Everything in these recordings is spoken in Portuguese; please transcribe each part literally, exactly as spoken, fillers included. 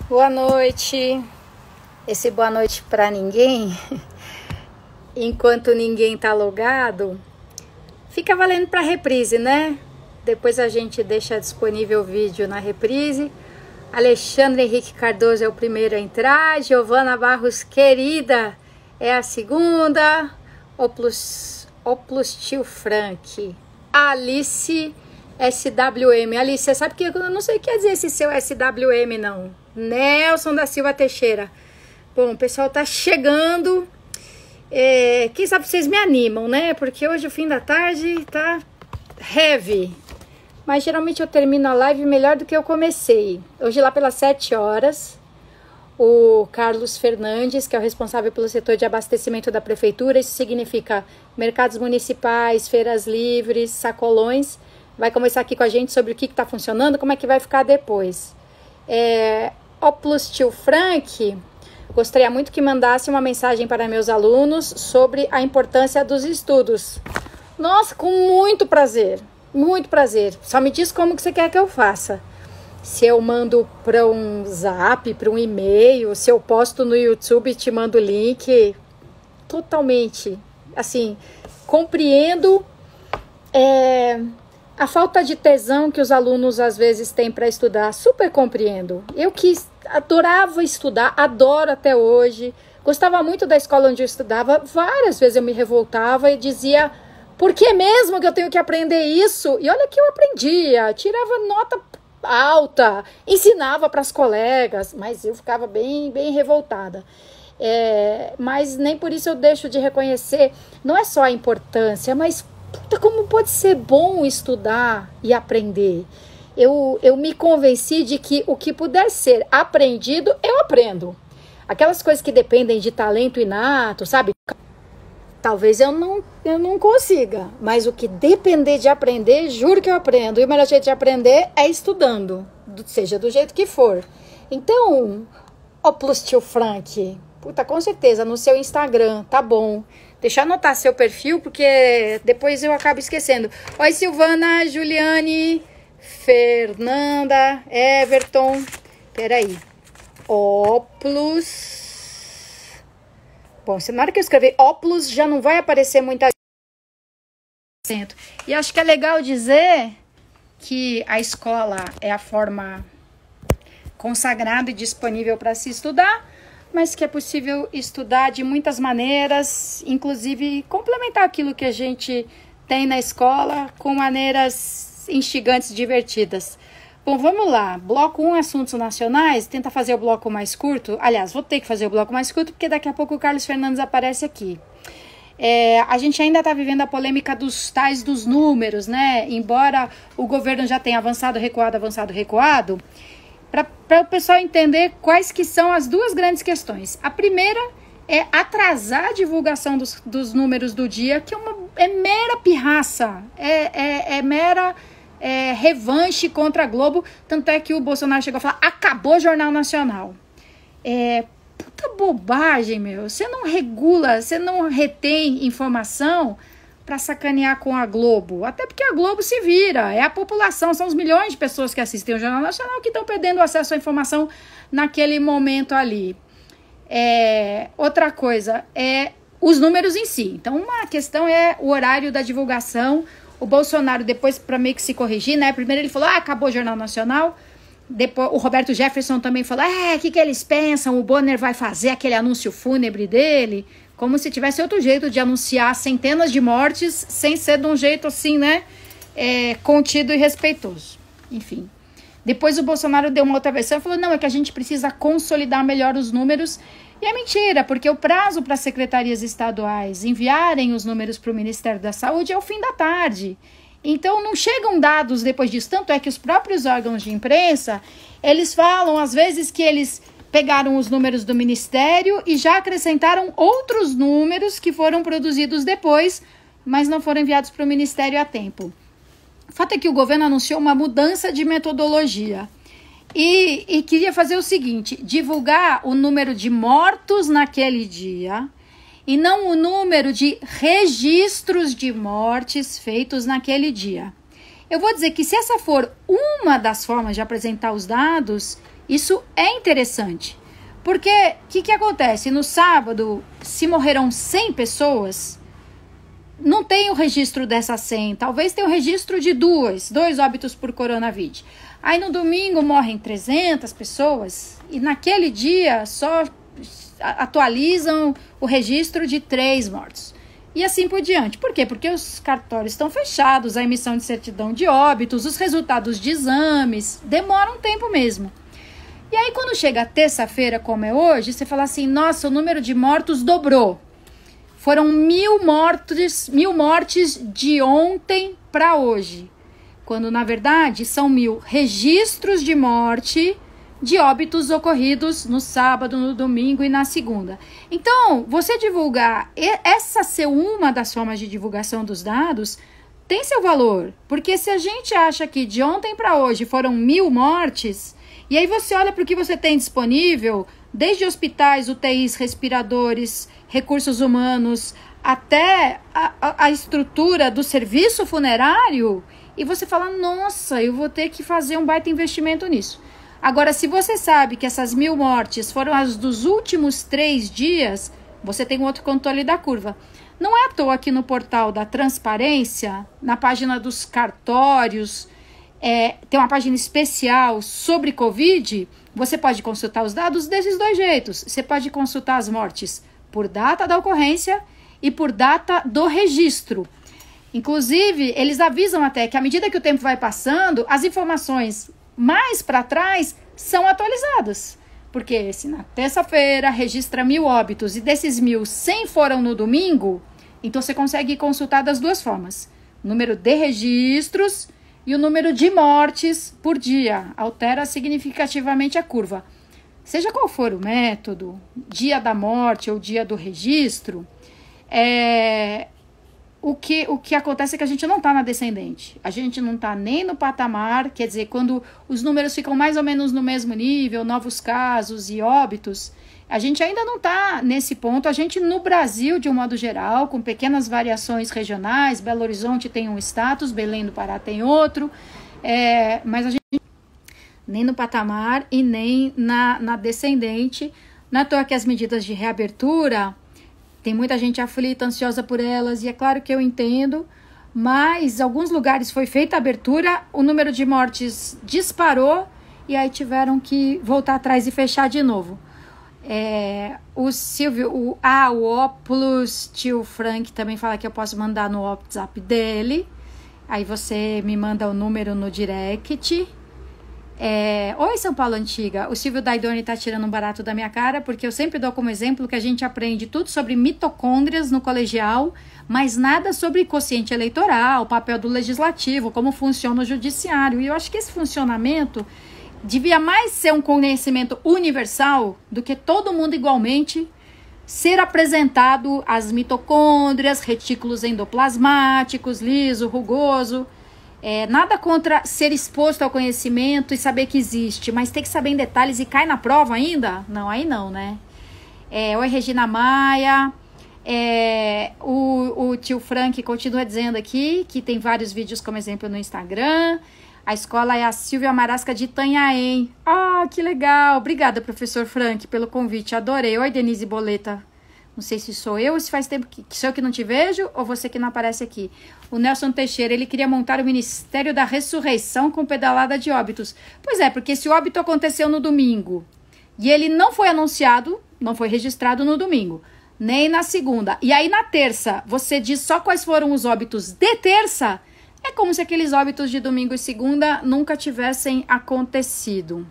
Boa noite. Esse boa noite para ninguém, enquanto ninguém tá logado, fica valendo para reprise, né? Depois a gente deixa disponível o vídeo na reprise. Alexandre Henrique Cardoso é o primeiro a entrar. Giovana Barros, querida, é a segunda. Oplus, Oplus Tio Frank. Alice S W M. Alice, você sabe que eu não sei o que quer dizer esse seu S W M, não. Nelson da Silva Teixeira. Bom, o pessoal tá chegando. É, quem sabe vocês me animam, né? Porque hoje o fim da tarde tá heavy. Mas geralmente eu termino a live melhor do que eu comecei. Hoje lá pelas sete horas, o Carlos Fernandes, que é o responsável pelo setor de abastecimento da prefeitura, isso significa mercados municipais, feiras livres, sacolões, vai conversar aqui com a gente sobre o que está funcionando, como é que vai ficar depois. É, Oplus Tio Frank, gostaria muito que mandasse uma mensagem para meus alunos sobre a importância dos estudos. Nossa, com muito prazer, muito prazer. Só me diz como que você quer que eu faça. Se eu mando para um zap, para um e-mail, se eu posto no YouTube e te mando o link, totalmente, assim, compreendo é, a falta de tesão que os alunos às vezes têm para estudar, super compreendo. Eu que adorava estudar, adoro até hoje, gostava muito da escola onde eu estudava, várias vezes eu me revoltava e dizia, por que mesmo que eu tenho que aprender isso? E olha que eu aprendia, tirava nota alta, ensinava para as colegas, mas eu ficava bem, bem revoltada. É, mas nem por isso eu deixo de reconhecer, não é só a importância, mas puta, como pode ser bom estudar e aprender. Eu, eu me convenci de que o que puder ser aprendido, eu aprendo. Aquelas coisas que dependem de talento inato, sabe? Talvez eu não, eu não consiga, mas o que depender de aprender, juro que eu aprendo. E o melhor jeito de aprender é estudando, seja do jeito que for. Então, Oplus Tio Frank, puta, com certeza, no seu Instagram, tá bom. Deixa eu anotar seu perfil, porque depois eu acabo esquecendo. Oi, Silvana, Juliane, Fernanda, Everton, peraí. Oplus... Bom, se na hora que eu escrever Oplus já não vai aparecer muita gente. E acho que é legal dizer que a escola é a forma consagrada e disponível para se estudar, mas que é possível estudar de muitas maneiras, inclusive complementar aquilo que a gente tem na escola com maneiras instigantes, divertidas. Bom, vamos lá. Bloco um, assuntos nacionais. Tenta fazer o bloco mais curto. Aliás, vou ter que fazer o bloco mais curto, porque daqui a pouco o Carlos Fernandes aparece aqui. É, a gente ainda está vivendo a polêmica dos tais dos números, né? Embora o governo já tenha avançado, recuado, avançado, recuado, para o pessoal entender quais que são as duas grandes questões. A primeira é atrasar a divulgação dos, dos números do dia, que é, uma, é mera pirraça, é, é, é mera... É, revanche contra a Globo, tanto é que o Bolsonaro chegou a falar, acabou o Jornal Nacional. É, puta bobagem, meu. Você não regula, você não retém informação para sacanear com a Globo. Até porque a Globo se vira, é a população, são os milhões de pessoas que assistem o Jornal Nacional que estão perdendo acesso à informação naquele momento ali. É, outra coisa é os números em si. Então, uma questão é o horário da divulgação. O Bolsonaro, depois, para meio que se corrigir, né? Primeiro ele falou, ah, acabou o Jornal Nacional. Depois o Roberto Jefferson também falou, é, o que, que eles pensam? O Bonner vai fazer aquele anúncio fúnebre dele? Como se tivesse outro jeito de anunciar centenas de mortes, sem ser de um jeito assim, né? É, contido e respeitoso. Enfim. Depois o Bolsonaro deu uma outra versão e falou, não, é que a gente precisa consolidar melhor os números. E é mentira, porque o prazo para as secretarias estaduais enviarem os números para o Ministério da Saúde é o fim da tarde. Então, não chegam dados depois disso. Tanto é que os próprios órgãos de imprensa, eles falam, às vezes, que eles pegaram os números do Ministério e já acrescentaram outros números que foram produzidos depois, mas não foram enviados para o Ministério a tempo. O fato é que o governo anunciou uma mudança de metodologia. E, e queria fazer o seguinte, divulgar o número de mortos naquele dia e não o número de registros de mortes feitos naquele dia. Eu vou dizer que se essa for uma das formas de apresentar os dados, isso é interessante. Porque o que, que acontece? No sábado, se morreram cem pessoas, não tem o registro dessas cem. Talvez tenha o registro de duas, dois óbitos por coronavírus. Aí no domingo morrem trezentas pessoas e naquele dia só atualizam o registro de três mortos. E assim por diante. Por quê? Porque os cartórios estão fechados, a emissão de certidão de óbitos, os resultados de exames, demoram um tempo mesmo. E aí quando chega a terça-feira, como é hoje, você fala assim, nossa, o número de mortos dobrou. Foram mil mortes, mil mortes de ontem para hoje. Quando, na verdade, são mil registros de morte de óbitos ocorridos no sábado, no domingo e na segunda. Então, você divulgar, essa ser uma das formas de divulgação dos dados, tem seu valor. Porque se a gente acha que de ontem para hoje foram mil mortes, e aí você olha para o que você tem disponível, desde hospitais, U T Is, respiradores, recursos humanos, até a, a, a estrutura do serviço funerário, e você fala, nossa, eu vou ter que fazer um baita investimento nisso. Agora, se você sabe que essas mil mortes foram as dos últimos três dias, você tem um outro controle da curva. Não é à toa que no portal da transparência, na página dos cartórios, é, tem uma página especial sobre Covid, você pode consultar os dados desses dois jeitos. Você pode consultar as mortes por data da ocorrência e por data do registro. Inclusive, eles avisam até que à medida que o tempo vai passando, as informações mais para trás são atualizadas. Porque se na terça-feira registra mil óbitos e desses mil, cem foram no domingo, então você consegue consultar das duas formas. O número de registros e o número de mortes por dia. Altera significativamente a curva. Seja qual for o método, dia da morte ou dia do registro, é... O que, o que acontece é que a gente não está na descendente. A gente não está nem no patamar, quer dizer, quando os números ficam mais ou menos no mesmo nível, novos casos e óbitos, a gente ainda não está nesse ponto. A gente no Brasil, de um modo geral, com pequenas variações regionais, Belo Horizonte tem um status, Belém do Pará tem outro, é, mas a gente nem no patamar e nem na, na descendente. Não é à toa que as medidas de reabertura... Tem muita gente aflita, ansiosa por elas, e é claro que eu entendo, mas em alguns lugares foi feita a abertura, o número de mortes disparou, e aí tiveram que voltar atrás e fechar de novo. É, o Silvio, o, ah, o Óculos, tio Frank também fala que eu posso mandar no WhatsApp dele, aí você me manda o número no direct. É, Oi, São Paulo Antiga, o Silvio Daidoni tá tirando um barato da minha cara, porque eu sempre dou como exemplo que a gente aprende tudo sobre mitocôndrias no colegial, mas nada sobre quociente eleitoral, o papel do legislativo, como funciona o judiciário, e eu acho que esse funcionamento devia mais ser um conhecimento universal do que todo mundo igualmente ser apresentado as mitocôndrias, retículos endoplasmáticos, liso, rugoso. É, nada contra ser exposto ao conhecimento e saber que existe, mas tem que saber em detalhes e cai na prova ainda? Não, aí não, né? É, Oi, Regina Maia. É, o, o tio Frank continua dizendo aqui que tem vários vídeos como exemplo no Instagram. A escola é a Silvia Marasca de Itanhaém. Ah, que legal. Obrigada, professor Frank, pelo convite. Adorei. Oi, Denise Boleta. Não sei se sou eu ou se faz tempo que, que sou eu que não te vejo ou você que não aparece aqui. O Nelson Teixeira, ele queria montar o Ministério da Ressurreição com pedalada de óbitos. Pois é, porque esse óbito aconteceu no domingo e ele não foi anunciado, não foi registrado no domingo, nem na segunda. E aí na terça, você diz só quais foram os óbitos de terça, é como se aqueles óbitos de domingo e segunda nunca tivessem acontecido.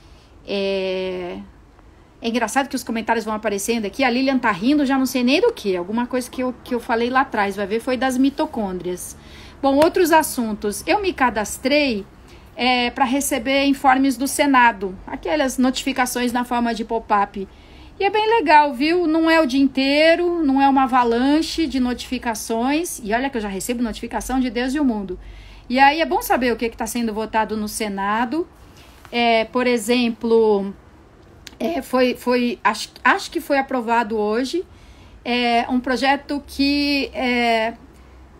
É... É engraçado que os comentários vão aparecendo aqui. A Lilian tá rindo, já não sei nem do que. Alguma coisa que eu, que eu falei lá atrás. Vai ver, foi das mitocôndrias. Bom, outros assuntos. Eu me cadastrei é, para receber informes do Senado. Aquelas notificações na forma de pop-up. E é bem legal, viu? Não é o dia inteiro, não é uma avalanche de notificações. E olha que eu já recebo notificação de Deus e o mundo. E aí é bom saber o que está sendo votado no Senado. É, por exemplo... É, foi, foi, acho, acho que foi aprovado hoje, é, um projeto que é,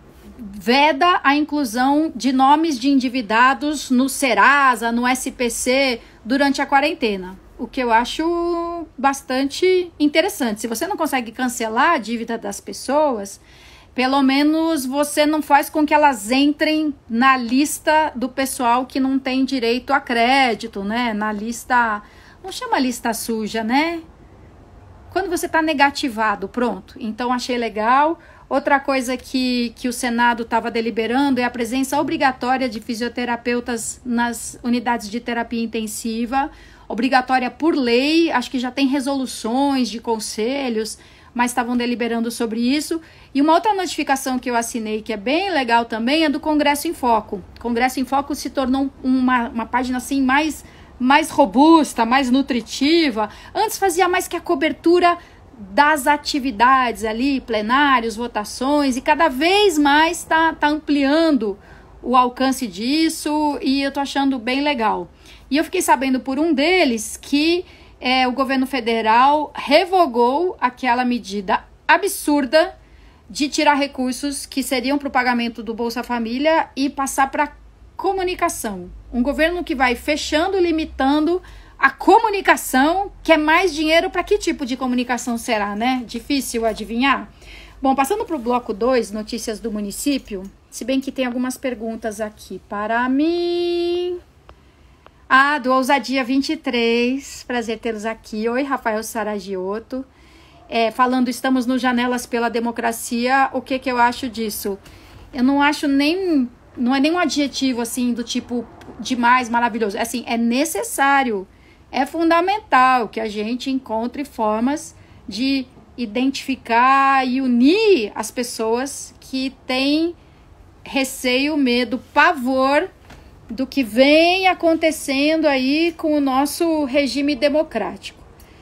veda a inclusão de nomes de endividados no Serasa, no S P C, durante a quarentena. O que eu acho bastante interessante. Se você não consegue cancelar a dívida das pessoas, pelo menos você não faz com que elas entrem na lista do pessoal que não tem direito a crédito, né? Na lista, não chama lista suja, né? Quando você está negativado, pronto. Então, achei legal. Outra coisa que, que o Senado estava deliberando é a presença obrigatória de fisioterapeutas nas unidades de terapia intensiva, obrigatória por lei, acho que já tem resoluções de conselhos, mas estavam deliberando sobre isso. E uma outra notificação que eu assinei, que é bem legal também, é do Congresso em Foco. Congresso em Foco se tornou uma, uma página assim mais, mais robusta, mais nutritiva. Antes fazia mais que a cobertura das atividades ali, plenários, votações, e cada vez mais está tá ampliando o alcance disso, e eu tô achando bem legal. E eu fiquei sabendo por um deles que é, o governo federal revogou aquela medida absurda de tirar recursos que seriam para o pagamento do Bolsa Família e passar para comunicação. Um governo que vai fechando, limitando a comunicação, que é mais dinheiro para que tipo de comunicação será, né? Difícil adivinhar. Bom, passando para o bloco dois, notícias do município, se bem que tem algumas perguntas aqui para mim. Ah, do Ousadia vinte e três, prazer tê-los aqui. Oi, Rafael Saragiotto. É, falando, estamos no Janelas pela Democracia, o que que eu acho disso? Eu não acho nem, não é nem um adjetivo assim do tipo demais, maravilhoso. É assim, é necessário, é fundamental que a gente encontre formas de identificar e unir as pessoas que têm receio, medo, pavor do que vem acontecendo aí com o nosso regime democrático.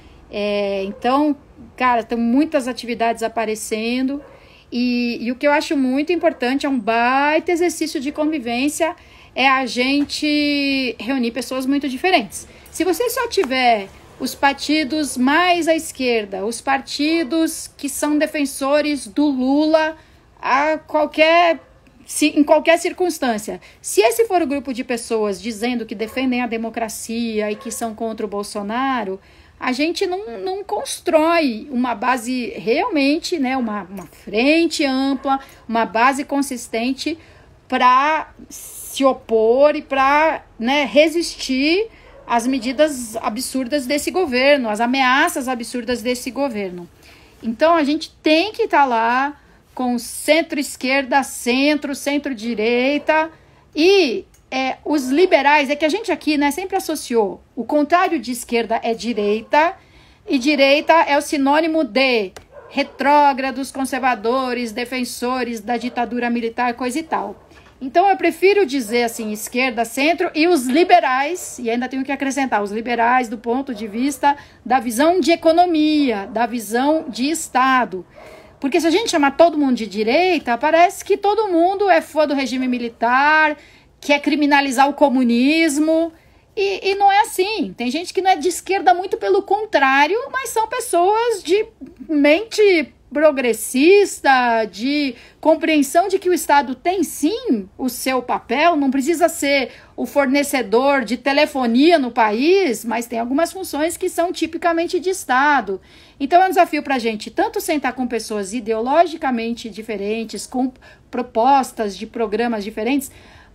É, então, cara, tem muitas atividades aparecendo e, e o que eu acho muito importante, é um baita exercício de convivência, é a gente reunir pessoas muito diferentes. Se você só tiver os partidos mais à esquerda, os partidos que são defensores do Lula a qualquer, se, em qualquer circunstância, se esse for o grupo de pessoas dizendo que defendem a democracia e que são contra o Bolsonaro, a gente não, não constrói uma base realmente, né, uma, uma frente ampla, uma base consistente para se opor e para, né, resistir às medidas absurdas desse governo, às ameaças absurdas desse governo. Então, a gente tem que estar lá com centro-esquerda, centro, centro-direita e é, os liberais, é que a gente aqui, né, sempre associou o contrário de esquerda é direita e direita é o sinônimo de retrógrados, conservadores, defensores da ditadura militar, coisa e tal. Então eu prefiro dizer assim, esquerda, centro e os liberais, e ainda tenho que acrescentar, os liberais do ponto de vista da visão de economia, da visão de Estado. Porque se a gente chamar todo mundo de direita, parece que todo mundo é fã do regime militar, quer criminalizar o comunismo, e, e não é assim. Tem gente que não é de esquerda, muito pelo contrário, mas são pessoas de mente progressista, de compreensão de que o Estado tem sim o seu papel, não precisa ser o fornecedor de telefonia no país, mas tem algumas funções que são tipicamente de Estado. Então é um desafio para a gente tanto sentar com pessoas ideologicamente diferentes, com propostas de programas diferentes,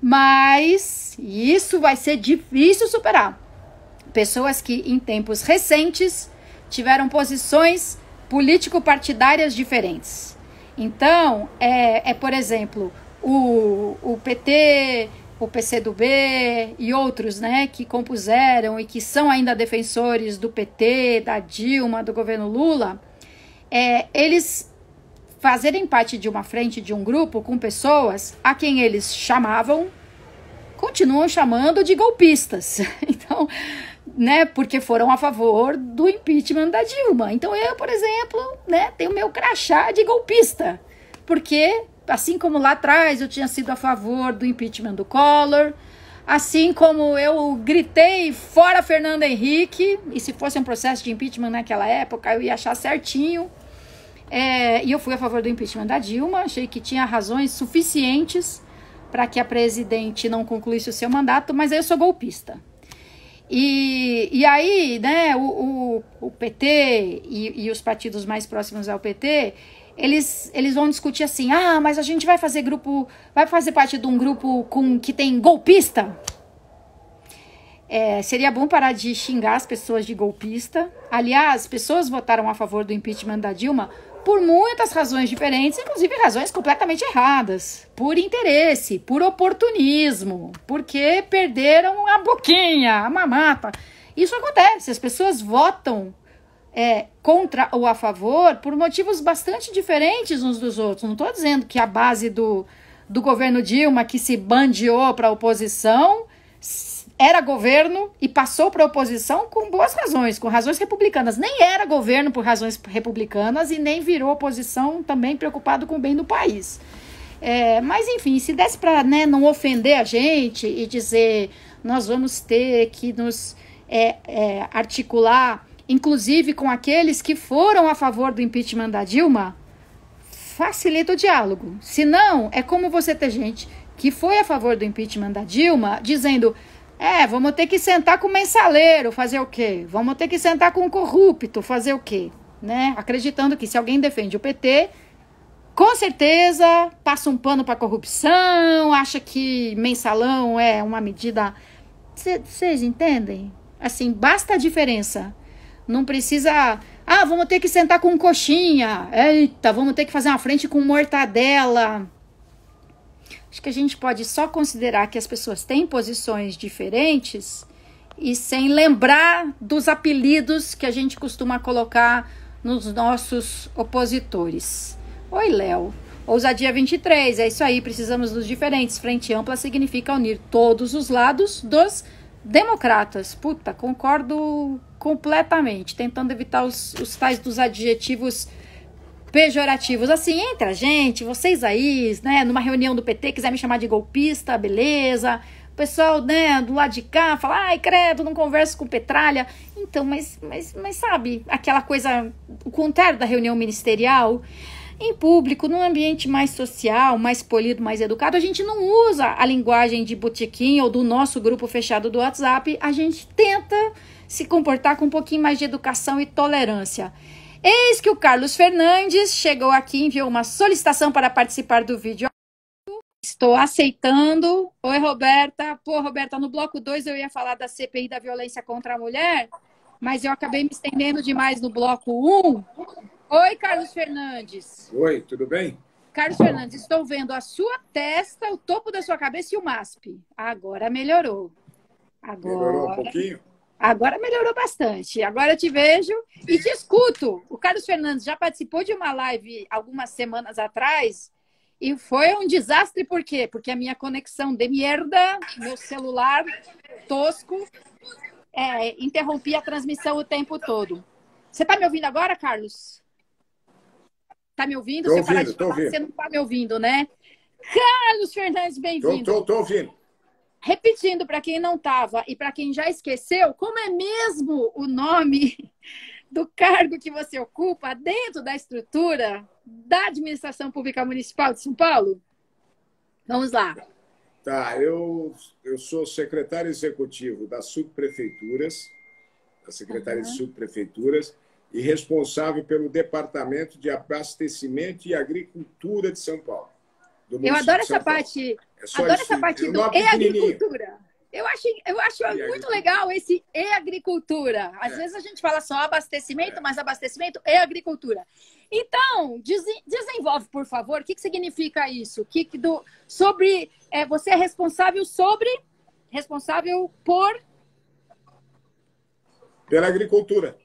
mas isso vai ser difícil superar. Pessoas que em tempos recentes tiveram posições político-partidárias diferentes. Então, é, é por exemplo, o, o P T, o P C do B e outros, né, que compuseram e que são ainda defensores do P T, da Dilma, do governo Lula, é, eles fazerem parte de uma frente, de um grupo com pessoas a quem eles chamavam, continuam chamando de golpistas. Então, né, porque foram a favor do impeachment da Dilma. Então eu, por exemplo, né, tenho meu crachá de golpista, porque assim como lá atrás eu tinha sido a favor do impeachment do Collor, assim como eu gritei fora Fernando Henrique, e se fosse um processo de impeachment naquela época eu ia achar certinho, É, e eu fui a favor do impeachment da Dilma, achei que tinha razões suficientes para que a presidente não concluísse o seu mandato, mas aí eu sou golpista. E, e aí, né, o, o, o P T e, e os partidos mais próximos ao P T, eles, eles vão discutir assim, ah, mas a gente vai fazer grupo, vai fazer parte de um grupo com, que tem golpista? É, seria bom parar de xingar as pessoas de golpista. Aliás, pessoas votaram a favor do impeachment da Dilma por muitas razões diferentes, inclusive razões completamente erradas. Por interesse, por oportunismo, porque perderam a boquinha, a mamata. Isso acontece, as pessoas votam é, contra ou a favor por motivos bastante diferentes uns dos outros. Não estou dizendo que a base do, do governo Dilma, que se bandeou para a oposição, era governo e passou para a oposição com boas razões, com razões republicanas. Nem era governo por razões republicanas e nem virou oposição também preocupado com o bem do país. É, mas, enfim, se desse para, né, não ofender a gente e dizer nós vamos ter que nos é, é, articular, inclusive com aqueles que foram a favor do impeachment da Dilma, facilita o diálogo. Se não, é como você ter gente que foi a favor do impeachment da Dilma dizendo... É, vamos ter que sentar com o mensaleiro, fazer o quê? Vamos ter que sentar com o corrupto, fazer o quê? Né? Acreditando que se alguém defende o P T, com certeza passa um pano para corrupção, acha que mensalão é uma medida... Vocês entendem? Assim, basta a diferença. Não precisa... Ah, vamos ter que sentar com coxinha. Eita, vamos ter que fazer uma frente com mortadela. Acho que a gente pode só considerar que as pessoas têm posições diferentes e sem lembrar dos apelidos que a gente costuma colocar nos nossos opositores. Oi, Léo. Ousadia vinte e três, é isso aí, precisamos dos diferentes. Frente ampla significa unir todos os lados dos democratas. Puta, concordo completamente, tentando evitar os, os tais dos adjetivos pejorativos, assim, entre a gente, vocês aí, né, numa reunião do P T, quiser me chamar de golpista, beleza, o pessoal, né, do lado de cá, fala, ai, credo, não converso com Petralha, então, mas, mas, mas sabe, aquela coisa, o contrário da reunião ministerial, em público, num ambiente mais social, mais polido, mais educado, a gente não usa a linguagem de botequim ou do nosso grupo fechado do WhatsApp, a gente tenta se comportar com um pouquinho mais de educação e tolerância. Eis que o Carlos Fernandes chegou aqui e enviou uma solicitação para participar do vídeo. Estou aceitando. Oi, Roberta. Pô, Roberta, no bloco dois eu ia falar da C P I da violência contra a mulher, mas eu acabei me estendendo demais no bloco um. Oi, Carlos Fernandes. Oi, tudo bem? Carlos Fernandes, estou vendo a sua testa, o topo da sua cabeça e o M A S P. Agora melhorou. Agora... Melhorou um pouquinho? Agora melhorou bastante. Agora eu te vejo e te escuto. O Carlos Fernandes já participou de uma live algumas semanas atrás e foi um desastre. Por quê? Porque a minha conexão de merda, meu celular tosco, é, interrompia a transmissão o tempo todo. Você está me ouvindo agora, Carlos? Está me ouvindo? Estou Você ouvindo, estou falar, ouvindo. você não está me ouvindo, né? Carlos Fernandes, bem-vindo. Estou ouvindo. Repetindo para quem não estava e para quem já esqueceu, como é mesmo o nome do cargo que você ocupa dentro da estrutura da Administração Pública Municipal de São Paulo? Vamos lá. Tá, eu, eu sou secretário executivo das subprefeituras, da Secretaria uhum. de Subprefeituras, e responsável pelo Departamento de Abastecimento e Agricultura de São Paulo. Eu adoro essa parte, é adoro essa parte do e agricultura. Eu acho, eu acho muito legal esse e agricultura. Às é. vezes a gente fala só abastecimento, é. mas abastecimento e agricultura. Então, desenvolve, por favor, o que, que significa isso? O que, que do, sobre, é, você é responsável sobre, responsável por... Pela agricultura.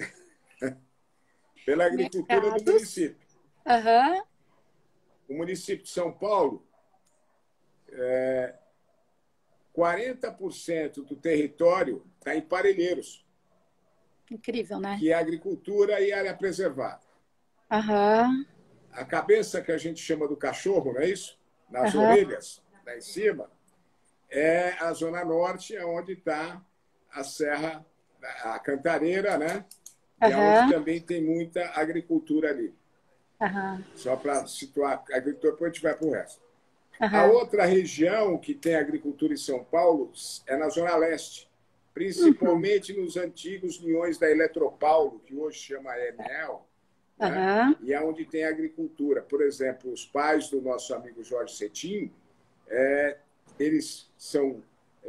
Pela agricultura Mercados. do município. Aham. Uhum. O município de São Paulo, é, quarenta por cento do território está em Parelheiros. Incrível, né? Que é agricultura e área preservada. Uhum. A cabeça que a gente chama do cachorro, não é isso? Nas uhum. orelhas, lá em cima, é a zona norte, onde está a Serra, a Cantareira, né? E uhum. onde também tem muita agricultura ali. Uhum. Só para situar a agricultura, depois a gente vai para o resto. Uhum. A outra região que tem agricultura em São Paulo é na Zona Leste, principalmente uhum. nos antigos linhões da Eletropaulo, que hoje chama Enel, né? Uhum. E é onde tem agricultura. Por exemplo, os pais do nosso amigo Jorge Cetim, é, eles são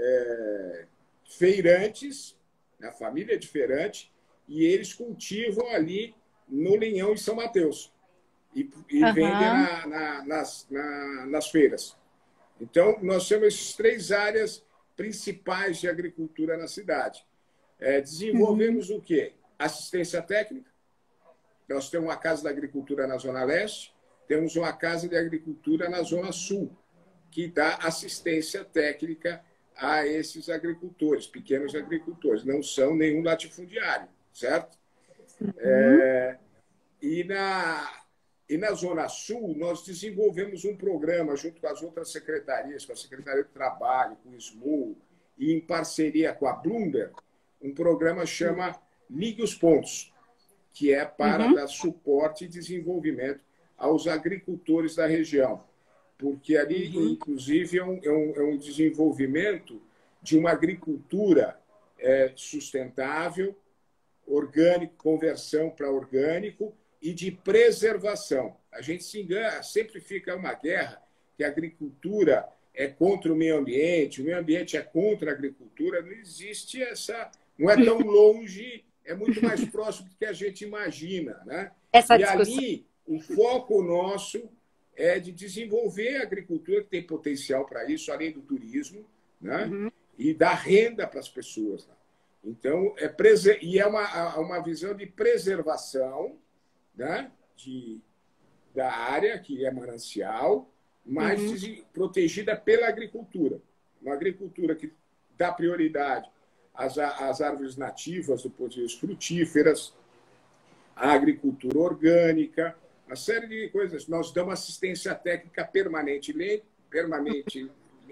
é, feirantes, a família é de feirante, e eles cultivam ali no Linhão em São Mateus. E, e uhum. vendem na, na, nas, na, nas feiras. Então, nós temos essas três áreas principais de agricultura na cidade. É, desenvolvemos uhum. o quê? Assistência técnica. Nós temos uma Casa da Agricultura na Zona Leste, temos uma Casa de Agricultura na Zona Sul, que dá assistência técnica a esses agricultores, pequenos agricultores. Não são nenhum latifundiário, certo? Uhum. É, e na... E na Zona Sul, nós desenvolvemos um programa junto com as outras secretarias, com a Secretaria do Trabalho, com o S M U, e em parceria com a Bloomberg, um programa chama Ligue os Pontos, que é para uhum. dar suporte e desenvolvimento aos agricultores da região. Porque ali, uhum. inclusive, é um, é, um, é um desenvolvimento de uma agricultura é, sustentável, orgânico, conversão para orgânico, e de preservação. A gente se engana, sempre fica uma guerra que a agricultura é contra o meio ambiente, o meio ambiente é contra a agricultura. Não existe essa... Não é tão longe, é muito mais próximo do que a gente imagina, né? Essa e discussão. Ali, o foco nosso é de desenvolver a agricultura, que tem potencial para isso, além do turismo, né? Uhum. E dar renda para as pessoas. Então, é prese... e é uma, uma visão de preservação, né, de, da área, que é manancial, mas uhum. protegida pela agricultura. Uma agricultura que dá prioridade às, às árvores nativas do ponto de vista frutíferas, à agricultura orgânica, uma série de coisas. Nós damos assistência técnica permanente, permanente,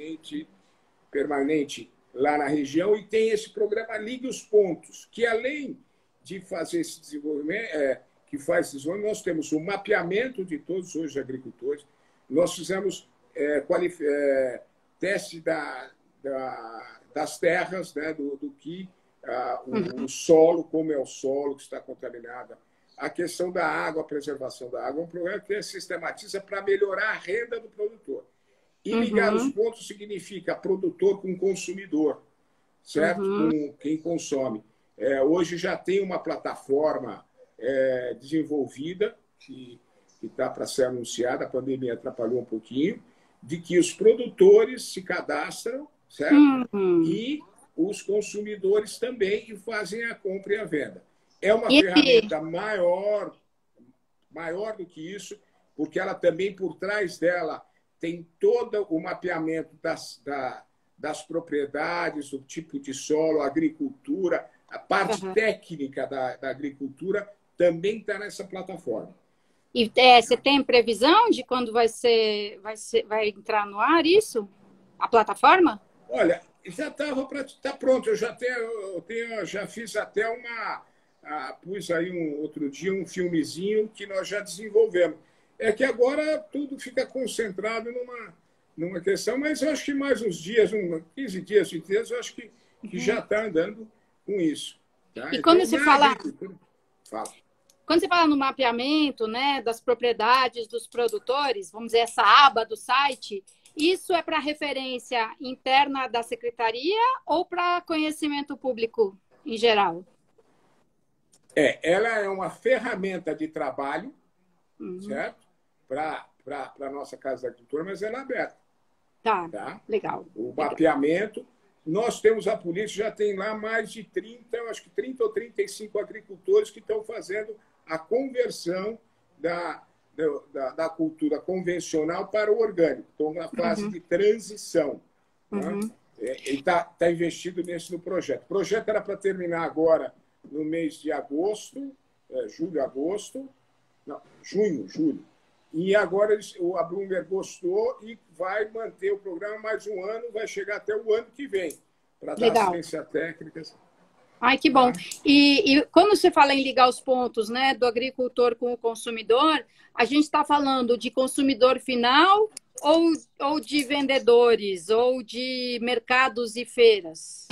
permanente lá na região, e tem esse programa Ligue os Pontos, que além de fazer esse desenvolvimento... É, que faz esses anos, nós temos o um mapeamento de todos os agricultores, nós fizemos é, qualif... é, teste da, da, das terras, né, do, do que ah, o, uhum. o solo, como é o solo que está contaminado, a questão da água, a preservação da água, é um programa que sistematiza para melhorar a renda do produtor. E ligar uhum. os pontos significa produtor com consumidor, certo? Uhum. Com quem consome. É, hoje já tem uma plataforma É, desenvolvida, que está para ser anunciada, a pandemia atrapalhou um pouquinho, de que os produtores se cadastram, certo? Uhum. E os consumidores também, e fazem a compra e a venda. É uma e ferramenta que... maior, maior do que isso, porque ela também, por trás dela, tem todo o mapeamento das, da, das propriedades, do tipo de solo, agricultura, a parte uhum. técnica da, da agricultura, também está nessa plataforma. E é, você tem previsão de quando vai ser, vai ser, vai entrar no ar isso? A plataforma? Olha, já estava para estar tá pronto. Eu já tenho, eu tenho, já fiz até uma, ah, pus aí um outro dia um filmezinho que nós já desenvolvemos. É que agora tudo fica concentrado numa, numa questão, mas eu acho que mais uns dias, uns quinze dias, vinte dias, eu acho que, que uhum. já está andando com isso. Tá? E quando então, se fala... Fala. Quando você fala no mapeamento, né, das propriedades dos produtores, vamos dizer, essa aba do site, isso é para referência interna da secretaria ou para conhecimento público em geral? É, ela é uma ferramenta de trabalho, uhum. certo? Para a nossa Casa da Agricultura, mas ela é aberta. Tá, tá? Legal. O mapeamento, nós temos a polícia, já tem lá mais de trinta, eu acho que trinta ou trinta e cinco agricultores que estão fazendo a conversão da, da, da cultura convencional para o orgânico. Estão na fase uhum. de transição. Uhum. Né? E está tá investido nesse no projeto. O projeto era para terminar agora no mês de agosto, é, julho, agosto, não, junho, julho. E agora eles, a Bloomberg gostou e vai manter o programa mais um ano, vai chegar até o ano que vem, para dar assistência técnica. Ai, que bom. E, e quando você fala em ligar os pontos, né, do agricultor com o consumidor, a gente está falando de consumidor final ou, ou de vendedores, ou de mercados e feiras?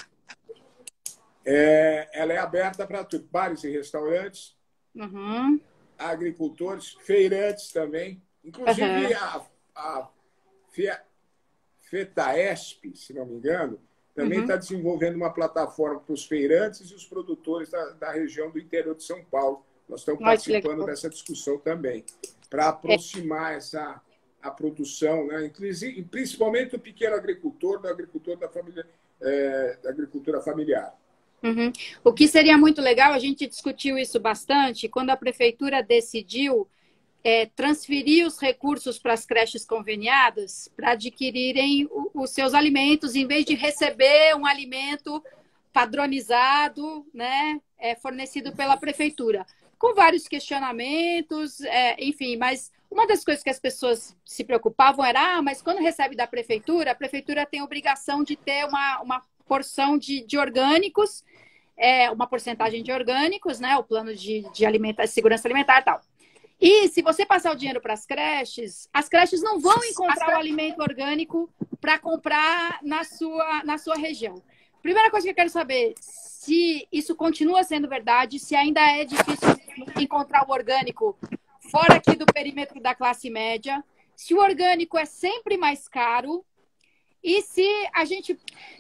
É, ela é aberta para tudo, bares e restaurantes, Uhum, agricultores, feirantes também. Inclusive, uhum, a, a Fe- FETAESP, se não me engano, também uhum. está desenvolvendo uma plataforma para os feirantes e os produtores da, da região do interior de São Paulo. Nós estamos Ai, que participando legal. dessa discussão também, para É, aproximar essa, a produção, né? Inclusive, principalmente o pequeno agricultor, do agricultor da, família, é, da agricultura familiar. uhum. O que seria muito legal, a gente discutiu isso bastante, quando a prefeitura decidiu é, transferir os recursos para as creches conveniadas para adquirirem o, os seus alimentos, em vez de receber um alimento padronizado, né, é, fornecido pela prefeitura, com vários questionamentos, é, enfim, mas uma das coisas que as pessoas se preocupavam era, ah, mas quando recebe da prefeitura, a prefeitura tem obrigação de ter uma, uma porção de, de orgânicos, é, uma porcentagem de orgânicos, né, o plano de, de alimenta, segurança alimentar e tal. E se você passar o dinheiro para as creches, as creches não vão encontrar o alimento orgânico para comprar na sua, na sua região. Primeira coisa que eu quero saber, se isso continua sendo verdade, se ainda é difícil encontrar o orgânico fora aqui do perímetro da classe média, se o orgânico é sempre mais caro e se a gente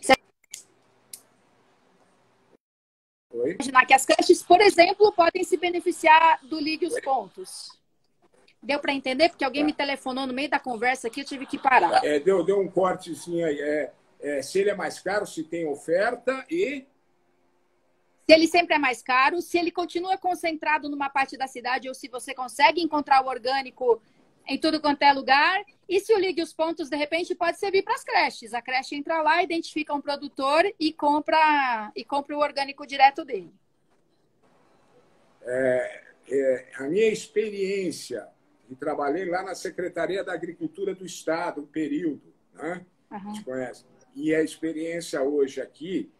Oi? imaginar que as creches, por exemplo, podem se beneficiar do Ligue os Pontos. Deu para entender? Porque alguém me Tá. telefonou no meio da conversa aqui, eu tive que parar. É, deu, deu um cortezinho aí. É, é, se ele é mais caro, se tem oferta e... Se ele sempre é mais caro, se ele continua concentrado numa parte da cidade ou se você consegue encontrar o orgânico em tudo quanto é lugar. E se o Ligue os Pontos, de repente, pode servir para as creches. A creche entra lá, identifica um produtor e compra, e compra o orgânico direto dele. É, é, a minha experiência, e trabalhei lá na Secretaria da Agricultura do Estado, um período, né? A gente conhece. E a experiência hoje aqui,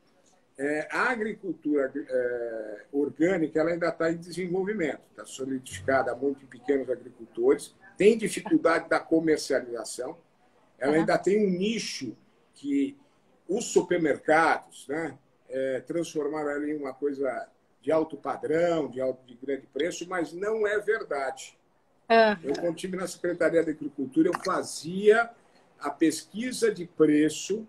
é, a agricultura é, orgânica ela ainda está em desenvolvimento, está solidificada muito em pequenos agricultores, tem dificuldade da comercialização, ela Uhum. ainda tem um nicho que os supermercados, né, é, transformaram ela em uma coisa de alto padrão, de, alto, de grande preço, mas não é verdade. Uhum. Eu, quando estive na Secretaria da Agricultura, eu fazia a pesquisa de preço,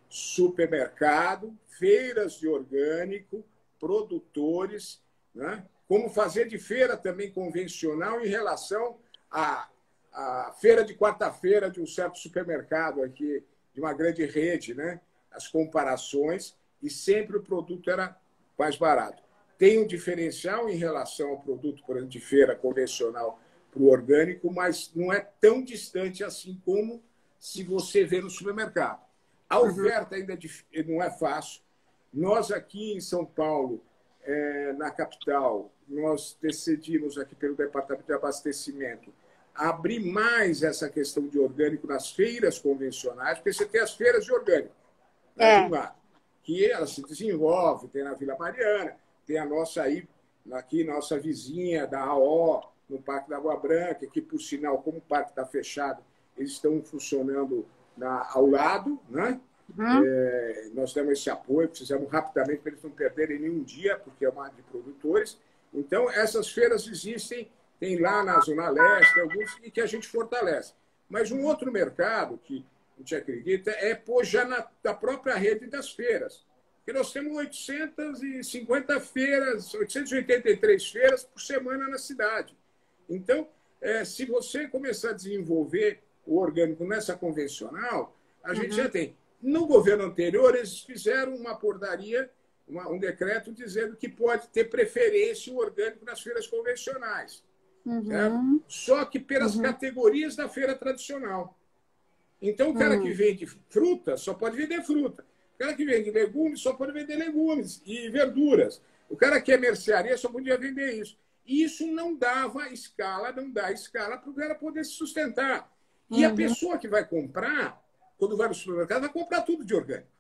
supermercado, feiras de orgânico, produtores, né? Como fazer de feira também convencional em relação à, à feira de quarta-feira de um certo supermercado aqui, de uma grande rede, né? As comparações, e sempre o produto era mais barato. Tem um diferencial em relação ao produto, por exemplo, de feira convencional para o orgânico, mas não é tão distante assim como se você vê no supermercado. A oferta ainda não é fácil. Nós aqui em São Paulo, é, na capital, nós decidimos aqui pelo Departamento de Abastecimento abrir mais essa questão de orgânico nas feiras convencionais, porque você tem as feiras de orgânico, né, É. de um lado, que ela se desenvolve, tem na Vila Mariana, tem a nossa aí, aqui, nossa vizinha da A O, no Parque da Água Branca, que, por sinal, como o parque está fechado, eles estão funcionando na, ao lado, né? Uhum. É, nós demos esse apoio, fizemos rapidamente para eles não perderem nenhum dia, porque é uma de produtores. Então, essas feiras existem, tem lá na Zona Leste, alguns, e que a gente fortalece. Mas um outro mercado que a gente acredita é pôr já na, na própria rede das feiras. Porque nós temos oitocentas e cinquenta feiras, oitocentas e oitenta e três feiras por semana na cidade. Então, é, se você começar a desenvolver o orgânico nessa convencional, a gente Uhum. já tem. No governo anterior, eles fizeram uma portaria, uma, um decreto dizendo que pode ter preferência o orgânico nas feiras convencionais. Uhum. Certo? Só que pelas Uhum. categorias da feira tradicional. Então, o cara Uhum. que vende fruta só pode vender fruta. O cara que vende legumes só pode vender legumes e verduras. O cara que é mercearia só podia vender isso. E isso não dava escala, não dá escala para o cara poder se sustentar. E a Uhum. pessoa que vai comprar, quando vai no supermercado, vai comprar tudo de orgânico.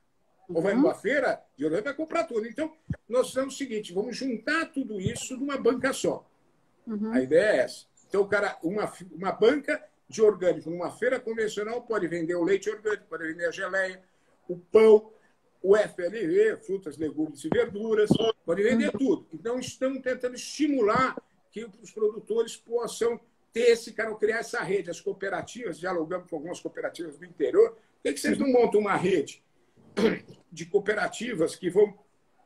Ou vai numa feira de orgânico, vai comprar tudo. Então, nós fizemos o seguinte, vamos juntar tudo isso numa banca só. Uhum. A ideia é essa. Então, o cara, uma, uma banca de orgânico numa feira convencional pode vender o leite orgânico, pode vender a geleia, o pão, o F L V, frutas, legumes e verduras, pode vender tudo. Então, estamos tentando estimular que os produtores possam ter esse cara, criar essa rede. As cooperativas, dialogamos com algumas cooperativas do interior, por que, que vocês não montam uma rede de cooperativas que vão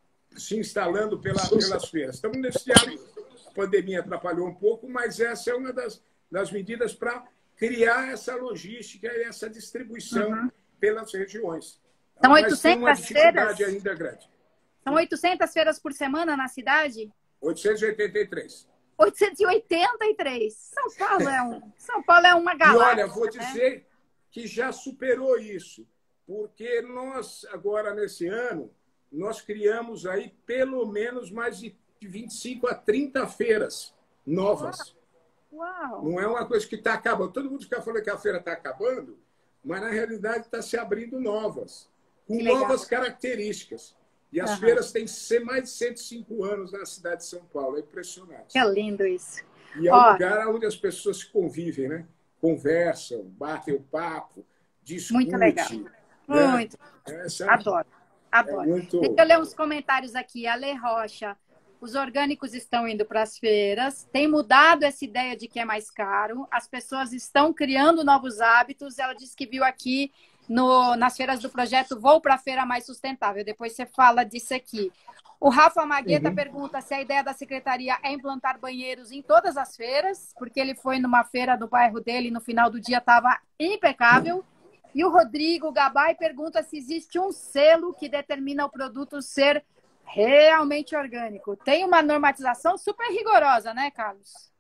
se instalando pela, pelas feiras? Estamos nesse ano, a pandemia atrapalhou um pouco, mas essa é uma das, das medidas para criar essa logística e essa distribuição uhum. pelas regiões. São oitocentas feiras? Ainda grande. São oitocentas feiras por semana na cidade? oitocentas e oitenta e três. oitocentas e oitenta e três. São Paulo é, um, São Paulo é uma galáxia. E olha, vou né? dizer que já superou isso, porque nós, agora nesse ano, nós criamos aí pelo menos mais de vinte e cinco a trinta feiras novas. Uau. Não é uma coisa que está acabando. Todo mundo fica falando que a feira está acabando, mas na realidade está se abrindo novas, com novas características. E as uhum. feiras têm mais de cento e cinco anos na cidade de São Paulo. É impressionante. Que lindo isso. E é um Ó, lugar onde as pessoas se convivem, né? Conversam, batem o papo, discutem. Muito legal. Né? Muito. Essa adoro. Adoro. É muito... Deixa eu ler uns comentários aqui. Ale Rocha. Os orgânicos estão indo para as feiras. Tem mudado essa ideia de que é mais caro. As pessoas estão criando novos hábitos. Ela disse que viu aqui no, nas feiras do projeto Vou para a Feira Mais Sustentável. Depois você fala disso aqui. O Rafa Magueta uhum. pergunta se a ideia da secretaria é implantar banheiros em todas as feiras, porque ele foi numa feira do bairro dele e no final do dia estava impecável. E o Rodrigo Gabay pergunta se existe um selo que determina o produto ser realmente orgânico. Tem uma normatização super rigorosa, né, Carlos?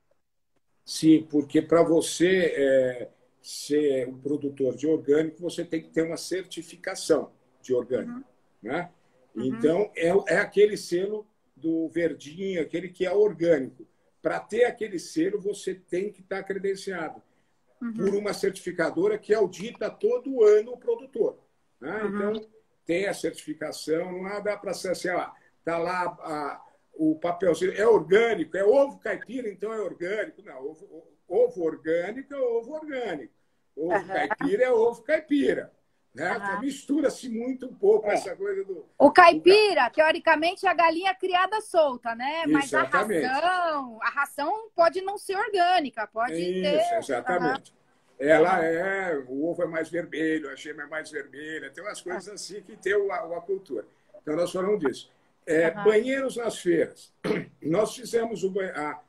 Sim, porque para você é, ser um produtor de orgânico, você tem que ter uma certificação de orgânico. Uhum. Né? Uhum. Então, é, é aquele selo do verdinho, aquele que é orgânico. Para ter aquele selo, você tem que estar credenciado uhum. por uma certificadora que audita todo ano o produtor. Né? Uhum. Então, tem a certificação, não dá para ser assim, ó, tá lá a, o papelzinho, é orgânico, é ovo caipira, então é orgânico. Não, ovo, ovo orgânico é ovo orgânico. Ovo uhum. caipira é ovo caipira. Né? Uhum. Mistura-se muito um pouco é. essa coisa do... O caipira, do... teoricamente, é a galinha criada solta, né? Mas exatamente. a ração, a ração pode não ser orgânica, pode Isso, ter... exatamente. Uhum. Ela é, o ovo é mais vermelho, a gema é mais vermelha, tem umas coisas assim que tem uma, uma cultura. Então, nós falamos disso. É, uhum. Banheiros nas feiras. Nós fizemos o, a,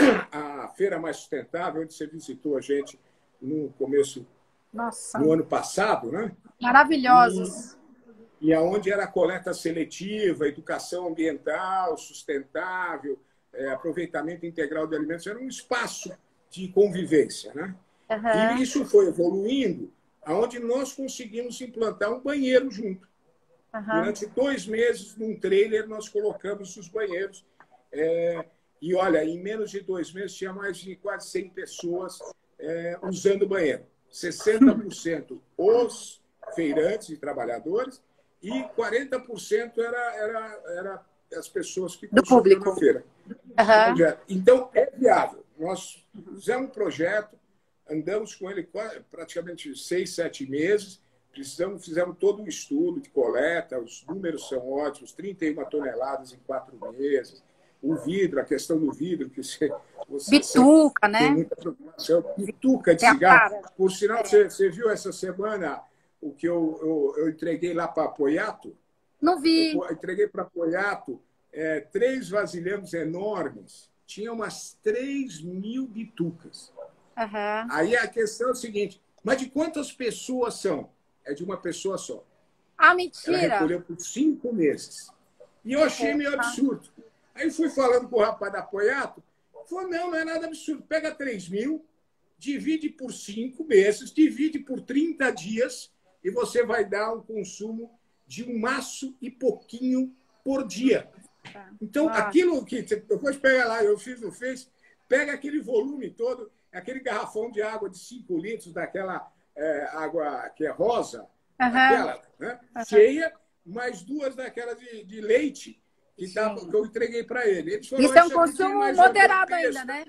a Feira Mais Sustentável, onde você visitou a gente no começo, Nossa. no ano passado, né? Maravilhosos. E, e aonde era coleta seletiva, educação ambiental, sustentável, é, aproveitamento integral de alimentos, era um espaço de convivência, né? Uhum. E isso foi evoluindo, aonde nós conseguimos implantar um banheiro junto. Uhum. Durante dois meses, num trailer, nós colocamos os banheiros. É, e, olha, em menos de dois meses, tinha mais de quase cem pessoas é, usando o banheiro. sessenta por cento os feirantes e trabalhadores e quarenta por cento era, era, era as pessoas que do público na feira. Uhum. Então, é viável. Nós fizemos um projeto, andamos com ele praticamente seis, sete meses, precisamos, fizemos todo um estudo de coleta, os números são ótimos, trinta e uma toneladas em quatro meses. O vidro, a questão do vidro, que você... você bituca, né? Tem muita preocupação. Bituca de cigarro. Por sinal, você, você viu essa semana o que eu, eu, eu entreguei lá para Poiato? Não vi. Eu entreguei para Poiato é, três vasilhames enormes. Tinha umas três mil bitucas. Uhum. Aí a questão é o seguinte, mas de quantas pessoas são? É de uma pessoa só. Ah, mentira! Ela recolheu por cinco meses. E eu achei meio absurdo. Aí fui falando com o rapaz da Poiato, falou, não, não é nada absurdo. Pega três mil, divide por cinco meses, divide por trinta dias e você vai dar um consumo de um maço e pouquinho por dia. Então, ah. aquilo que... Depois pega lá, eu fiz no Face, pega aquele volume todo, aquele garrafão de água de cinco litros, daquela é, água que é rosa, uhum. aquela, né? Uhum. cheia, mais duas daquelas de, de leite que, dá, que eu entreguei para ele. Eles falaram, isso é um consumo moderado ainda, né?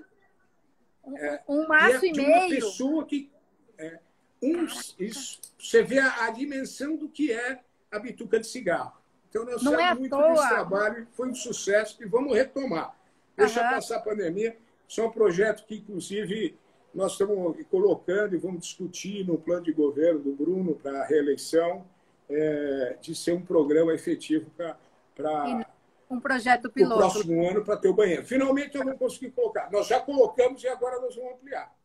Um, é, um maço e, é e de meio. Uma pessoa que... É, um, isso, você vê a, a dimensão do que é a bituca de cigarro. Então, nós Não sabemos é muito toa. desse trabalho, foi um sucesso e vamos retomar. Deixa uhum. passar a pandemia. Isso é um projeto que, inclusive, nós estamos colocando e vamos discutir no plano de governo do Bruno para a reeleição, é, de ser um programa efetivo para... Um projeto piloto. No próximo ano, para ter o banheiro. Finalmente, eu vou conseguir colocar. Nós já colocamos e agora nós vamos ampliar.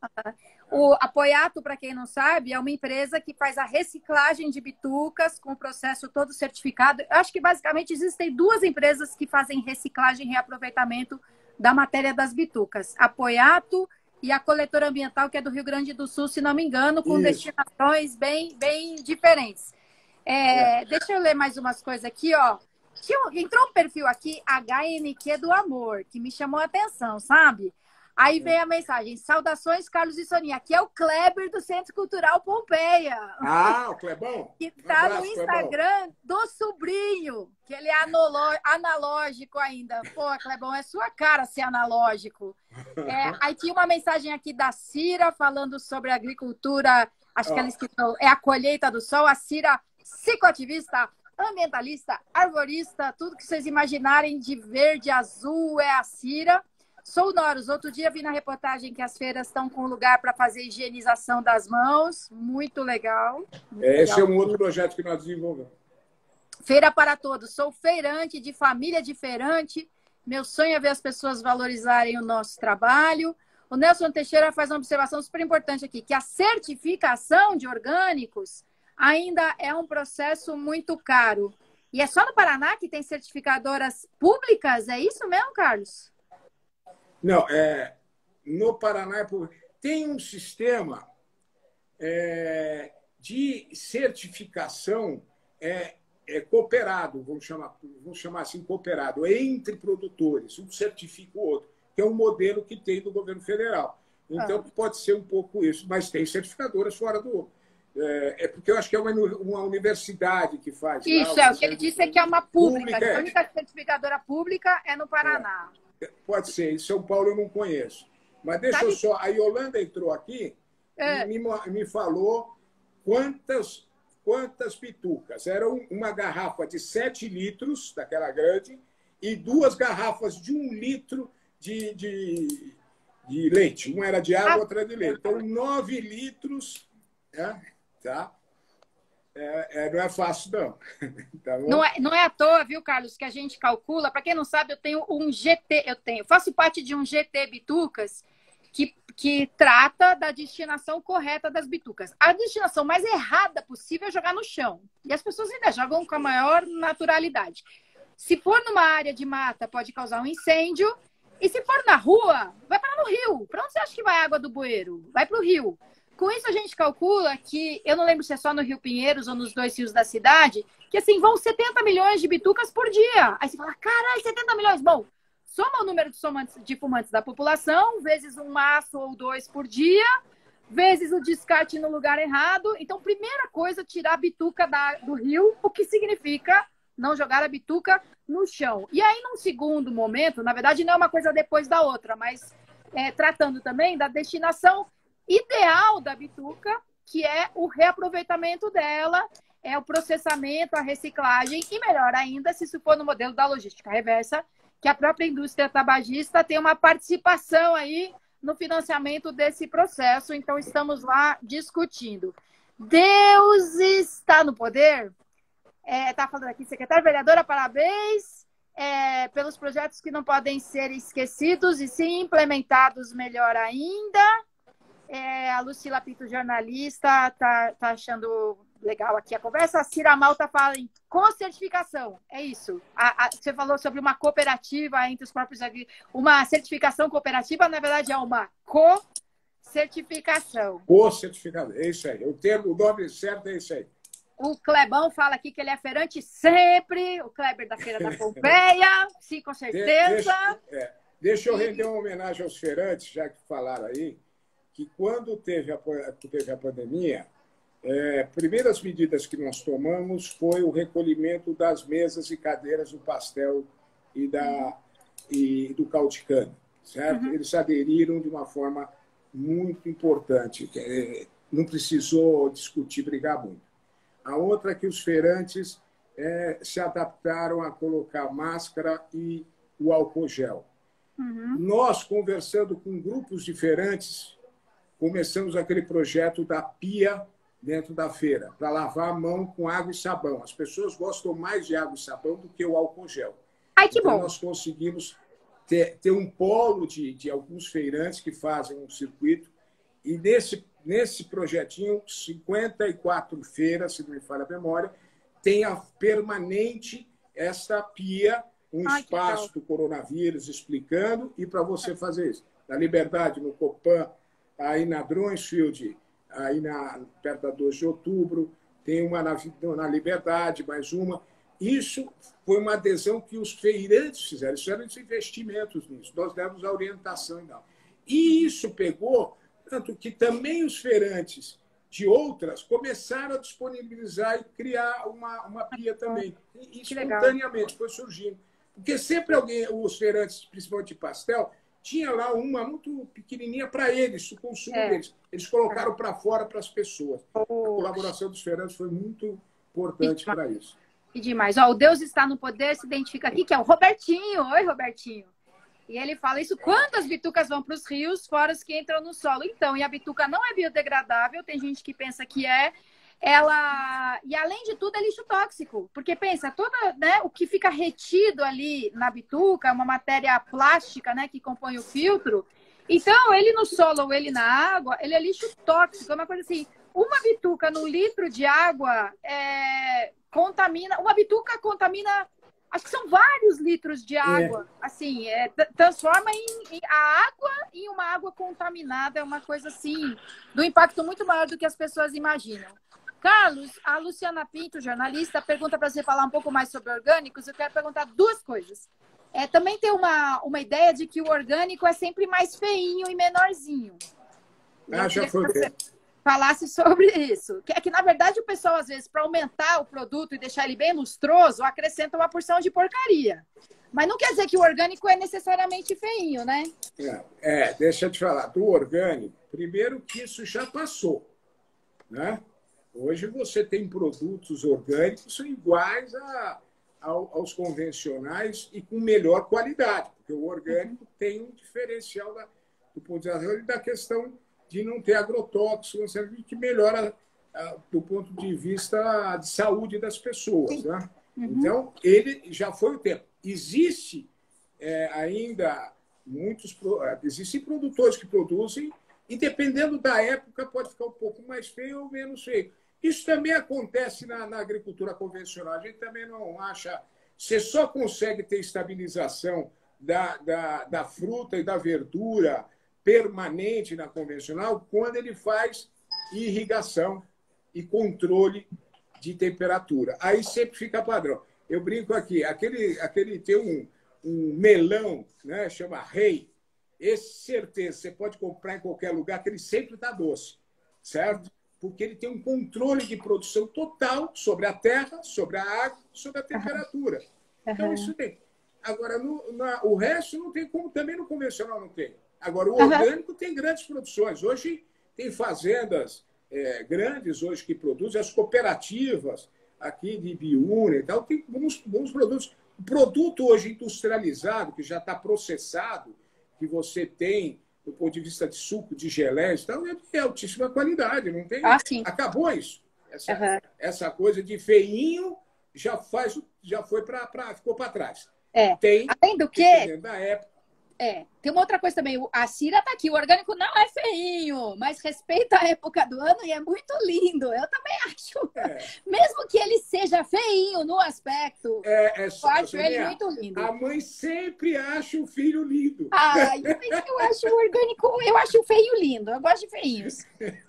O Apoiato, para quem não sabe, é uma empresa que faz a reciclagem de bitucas com o processo todo certificado. Eu acho que, basicamente, existem duas empresas que fazem reciclagem e reaproveitamento da matéria das bitucas. Apoiato e a Coletora Ambiental, que é do Rio Grande do Sul, se não me engano, com Isso. destinações bem, bem diferentes. É, é. Deixa eu ler mais umas coisas aqui, ó. Entrou um perfil aqui, H N Q do Amor, que me chamou a atenção, sabe? Aí vem a mensagem, saudações, Carlos e Soninha. Aqui é o Kleber do Centro Cultural Pompeia. Ah, o Clebão. Que tá um no Instagram Clebão. Do sobrinho, que ele é analógico ainda. Pô, Clebão, é sua cara ser analógico. É, aí tinha uma mensagem aqui da Cira, falando sobre agricultura, acho oh. que ela escreveu, é a colheita do sol. A Cira, psicoativista, ambientalista, arborista, tudo que vocês imaginarem de verde, azul, é a Cira. Sou Noros. Outro dia vi na reportagem que as feiras estão com lugar para fazer higienização das mãos. Muito legal. Muito Esse legal. é um outro projeto que nós desenvolvemos. Feira para todos. Sou feirante, de família de feirante. Meu sonho é ver as pessoas valorizarem o nosso trabalho. O Nelson Teixeira faz uma observação super importante aqui, que a certificação de orgânicos ainda é um processo muito caro. E é só no Paraná que tem certificadoras públicas? É isso mesmo, Carlos? Não, é, no Paraná tem um sistema é, de certificação é, é cooperado, vamos chamar, vamos chamar assim, cooperado, entre produtores, um certifica o outro, que é um modelo que tem do governo federal. Então, ah. pode ser um pouco isso, mas tem certificadoras fora do... É, é porque eu acho que é uma, uma universidade que faz. Isso, lá, é, o que ele disse é que é uma pública, pública a única certificadora pública é no Paraná. É. Pode ser, em São Paulo eu não conheço. Mas deixa eu só... A Yolanda entrou aqui é. e me, me falou quantas, quantas pitucas. Era uma garrafa de sete litros, daquela grande, e duas garrafas de um litro de, de, de leite. Uma era de água, ah. outra de leite. Então, nove litros... É, tá? É, é, não é fácil, não. Tá bom? Não é, não é à toa, viu, Carlos, que a gente calcula. Para quem não sabe, eu tenho um G T, eu tenho, faço parte de um G T Bitucas que, que trata da destinação correta das bitucas. A destinação mais errada possível é jogar no chão. E as pessoas ainda jogam com a maior naturalidade. Se for numa área de mata, pode causar um incêndio. E se for na rua, vai parar no rio. Para onde você acha que vai a água do bueiro? Vai para o rio. Com isso, a gente calcula que, eu não lembro se é só no Rio Pinheiros ou nos dois rios da cidade, que assim, vão setenta milhões de bitucas por dia. Aí você fala, caralho, setenta milhões. Bom, soma o número de, somantes, de fumantes da população, vezes um maço ou dois por dia, vezes o descarte no lugar errado. Então, primeira coisa, tirar a bituca da, do rio, o que significa não jogar a bituca no chão. E aí, num segundo momento, na verdade, não é uma coisa depois da outra, mas é, tratando também da destinação ideal da bituca, que é o reaproveitamento dela, é o processamento, a reciclagem e, melhor ainda, se isso for no modelo da logística reversa, que a própria indústria tabagista tem uma participação aí no financiamento desse processo. Então, estamos lá discutindo. Deus está no poder? Está é, falando aqui, secretária vereadora, parabéns é, pelos projetos que não podem ser esquecidos e sim implementados, melhor ainda. É, a Lucila Pinto, jornalista, tá, tá achando legal aqui a conversa. A Cira Malta fala em co-certificação. É isso. A, a, você falou sobre uma cooperativa entre os próprios... Uma certificação cooperativa, na verdade, é uma co-certificação. Co-certificação, é isso aí. O termo, o nome certo é isso aí. O Clebão fala aqui que ele é feirante sempre. O Kleber da Feira da Pompeia. Sim, com certeza. De, deixa, é, deixa eu render uma homenagem aos feirantes, já que falaram aí, que quando teve a, teve a pandemia, É, primeiras medidas que nós tomamos foi o recolhimento das mesas e cadeiras do pastel e, da, e do Cauticano, certo? Uhum. Eles aderiram de uma forma muito importante, é, não precisou discutir, brigar muito. A outra é que os feirantes é, se adaptaram a colocar máscara e o álcool gel. Uhum. Nós, conversando com grupos de feirantes, começamos aquele projeto da pia dentro da feira, para lavar a mão com água e sabão. As pessoas gostam mais de água e sabão do que o álcool gel. Ai, que então, bom! Nós conseguimos ter, ter um polo de, de alguns feirantes que fazem um circuito, e nesse, nesse projetinho, cinquenta e quatro feiras, se não me falha a memória, tem a permanente esta pia, um Ai, espaço do coronavírus explicando, e para você fazer isso. Na Liberdade, no Copan, aí na Dronsfield, aí na, perto da doze de outubro, tem uma na, na Liberdade, mais uma. Isso foi uma adesão que os feirantes fizeram, fizeram investimentos nisso. Nós demos a orientação e tal. E isso pegou, tanto que também os feirantes de outras começaram a disponibilizar e criar uma, uma pia também. E, espontaneamente foi surgindo. Porque sempre alguém, os feirantes, principalmente de pastel, tinha lá uma muito pequenininha para eles, o consumo é. deles. Eles colocaram para fora para as pessoas. A colaboração dos feirantes foi muito importante para isso. E demais. Ó, o Deus está no poder, se identifica aqui, que é o Robertinho. Oi, Robertinho. E ele fala isso, quando as bitucas vão para os rios, fora as que entram no solo. Então, e a bituca não é biodegradável, tem gente que pensa que é. Ela, e além de tudo, é lixo tóxico. Porque pensa, toda, né, o que fica retido ali na bituca é uma matéria plástica, né, que compõe o filtro. Então, ele no solo ou ele na água, ele é lixo tóxico. É uma coisa assim, uma bituca no litro de água é, contamina... Uma bituca contamina... Acho que são vários litros de água. É. Assim, é, transforma em, em, a água em uma água contaminada. É uma coisa assim, do impacto muito maior do que as pessoas imaginam. Carlos, a Luciana Pinto, jornalista, pergunta para você falar um pouco mais sobre orgânicos. Eu quero perguntar duas coisas. É, também tem uma, uma ideia de que o orgânico é sempre mais feinho e menorzinho. Ah, já foi. Você falasse sobre isso. Que é que, na verdade, o pessoal, às vezes, para aumentar o produto e deixar ele bem lustroso, acrescenta uma porção de porcaria. Mas não quer dizer que o orgânico é necessariamente feinho, né? É, é deixa eu te falar. Do orgânico, primeiro que isso já passou, né? Hoje você tem produtos orgânicos que são iguais a, ao, aos convencionais e com melhor qualidade, porque o orgânico uhum. tem um diferencial da, do ponto de vista da questão de não ter agrotóxico, que melhora uh, do ponto de vista de saúde das pessoas. Né? Uhum. Então, ele já foi o tempo. Existe é, ainda muitos... Existem produtores que produzem e, dependendo da época, pode ficar um pouco mais feio ou menos feio. Isso também acontece na, na agricultura convencional. A gente também não acha... Você só consegue ter estabilização da, da, da fruta e da verdura permanente na convencional quando ele faz irrigação e controle de temperatura. Aí sempre fica padrão. Eu brinco aqui, aquele, aquele tem um, um melão, né, chama rei, esse certeza, você pode comprar em qualquer lugar, que ele sempre está doce, certo? Porque ele tem um controle de produção total sobre a terra, sobre a água, sobre a temperatura. Uhum. Então, isso tem. Agora, no, na, o resto não tem como, também no convencional não tem. Agora, o orgânico uhum. tem grandes produções. Hoje tem fazendas é, grandes hoje que produzem, as cooperativas aqui de Biúna e tal, tem bons, bons produtos. O produto hoje industrializado, que já está processado, que você tem do ponto de vista de suco, de geleias, então é de altíssima qualidade. Não tem... ah, sim. Acabou isso. Essa, uhum. essa coisa de feinho já, faz, já foi para ficou para trás. É. Tem, além do que... da época. É, tem uma outra coisa também. A Cira tá aqui. O orgânico não é feinho, mas respeita a época do ano e é muito lindo. Eu também acho. É. Mesmo que ele seja feinho no aspecto, é, é só, eu acho ele muito lindo. A mãe sempre acha o filho lindo. Ai, eu acho o orgânico, eu acho o feio lindo. Eu gosto de feinhos.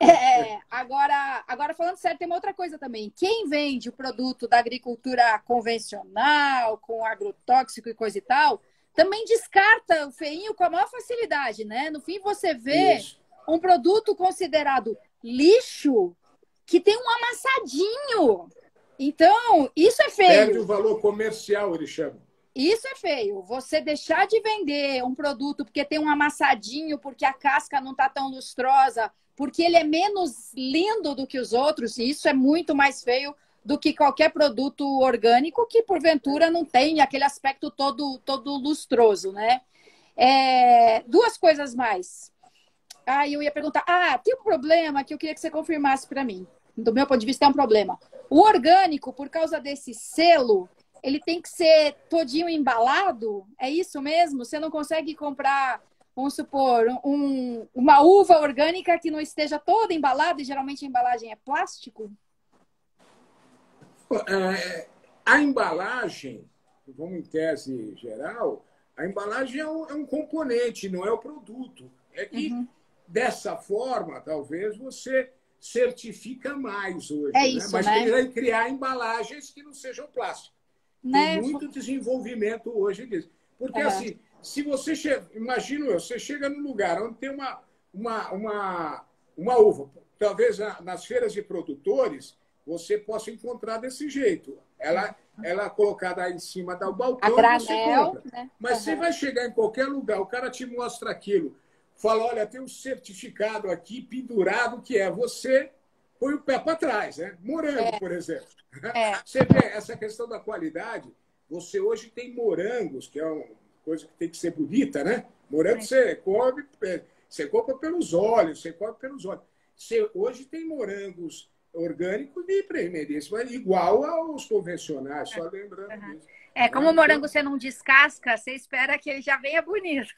É, agora, agora, falando sério, tem uma outra coisa também. Quem vende o produto da agricultura convencional, com agrotóxico e coisa e tal, também descarta o feinho com a maior facilidade, né? No fim, você vê Isso. um produto considerado lixo que tem um amassadinho. Então, isso é feio. Perde o valor comercial, ele chama. Isso é feio. Você deixar de vender um produto porque tem um amassadinho, porque a casca não está tão lustrosa, porque ele é menos lindo do que os outros, e isso é muito mais feio do que qualquer produto orgânico que, porventura, não tem aquele aspecto todo, todo lustroso, né? É, duas coisas mais. Ah, eu ia perguntar. Ah, tem um problema que eu queria que você confirmasse para mim. Do meu ponto de vista, é um problema. O orgânico, por causa desse selo, ele tem que ser todinho embalado? É isso mesmo? Você não consegue comprar, vamos supor, um, uma uva orgânica que não esteja toda embalada, e geralmente a embalagem é plástico? É, a embalagem, vamos em tese geral, a embalagem é um, é um componente, não é o produto. É que, uhum. dessa forma, talvez você certifica mais hoje. É né? isso, Mas né? tem que criar embalagens que não sejam plásticas. Né? Tem muito desenvolvimento hoje disso. Porque, uhum. assim, se você chega... Imagino eu, você chega num lugar onde tem uma, uma, uma, uma uva, talvez nas feiras de produtores, você possa encontrar desse jeito. Ela, ela é colocada em cima do balcão granel, e você compra. Né? Mas uhum. você vai chegar em qualquer lugar, o cara te mostra aquilo, fala, olha, tem um certificado aqui pendurado que é você põe o pé para trás, né? Morango, é. por exemplo. É. Você vê essa questão da qualidade, você hoje tem morangos, que é uma coisa que tem que ser bonita, né? Morango é. você come, você compra pelos olhos, você come pelos olhos. Você, hoje tem morangos orgânicos de primeiríssimo, igual aos convencionais, só lembrando uhum. disso. É, como o morango você não descasca, você espera que ele já venha bonito.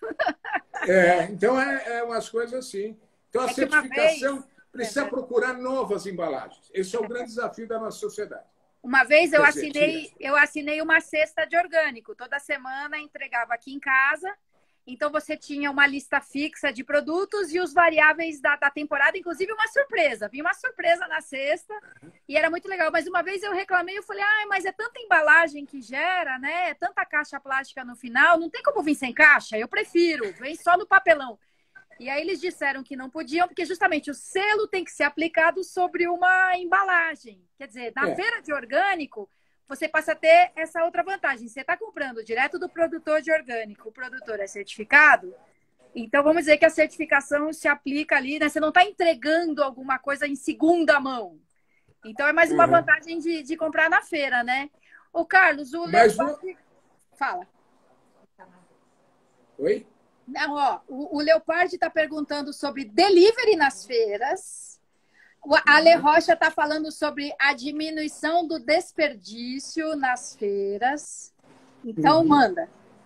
É, então é, é umas coisas assim. Então a é certificação vez... precisa é. procurar novas embalagens. Esse é o grande desafio da nossa sociedade. Uma vez eu assinei, eu assinei uma cesta de orgânico. Toda semana entregava aqui em casa. Então, você tinha uma lista fixa de produtos e os variáveis da, da temporada, inclusive uma surpresa. Vinha uma surpresa na cesta e era muito legal. Mas uma vez eu reclamei, eu falei, ah, mas é tanta embalagem que gera, né? É tanta caixa plástica no final, não tem como vir sem caixa? Eu prefiro, vem só no papelão. E aí eles disseram que não podiam, porque justamente o selo tem que ser aplicado sobre uma embalagem. Quer dizer, na é. feira de orgânico, você passa a ter essa outra vantagem. Você está comprando direto do produtor de orgânico, o produtor é certificado, então vamos dizer que a certificação se aplica ali, né? Você não está entregando alguma coisa em segunda mão. Então é mais uma uhum. vantagem de, de comprar na feira, né? Ô, Carlos, o Mas Leopard... não... Fala. Oi? Não, ó, o, o Leopard está perguntando sobre delivery nas feiras. O Ale Rocha está falando sobre a diminuição do desperdício nas feiras. Então, uhum. manda.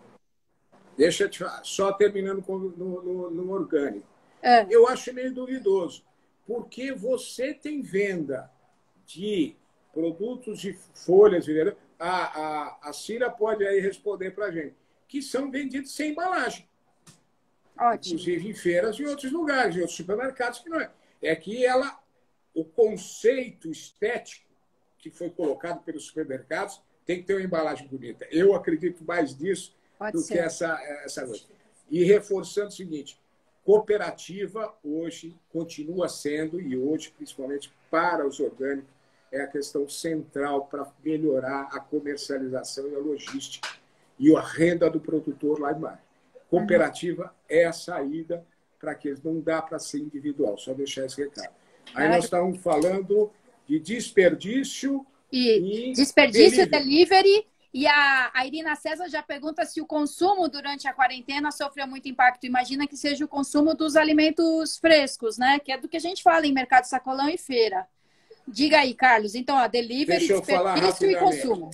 Deixa eu te falar, só terminando com, no, no, no orgânico. É. Eu acho meio duvidoso, porque você tem venda de produtos de folhas, a, a, a Cira pode aí responder para a gente, que são vendidos sem embalagem. Ótimo. Inclusive em feiras e em outros lugares, em outros supermercados, que não é. É que ela... O conceito estético que foi colocado pelos supermercados tem que ter uma embalagem bonita. Eu acredito mais nisso Pode do ser. que essa, essa coisa. E reforçando o seguinte, cooperativa hoje continua sendo, e hoje, principalmente para os orgânicos, é a questão central para melhorar a comercialização e a logística e a renda do produtor lá embaixo. Cooperativa uhum. é a saída para que não dá para ser individual. Só deixar esse recado. Aí nós estávamos falando de desperdício e, e desperdício, delivery. delivery. E a, a Irina César já pergunta se o consumo durante a quarentena sofreu muito impacto. Imagina que seja o consumo dos alimentos frescos, né? Que é do que a gente fala em mercado sacolão e feira. Diga aí, Carlos. Então, ó, delivery, desperdício e consumo.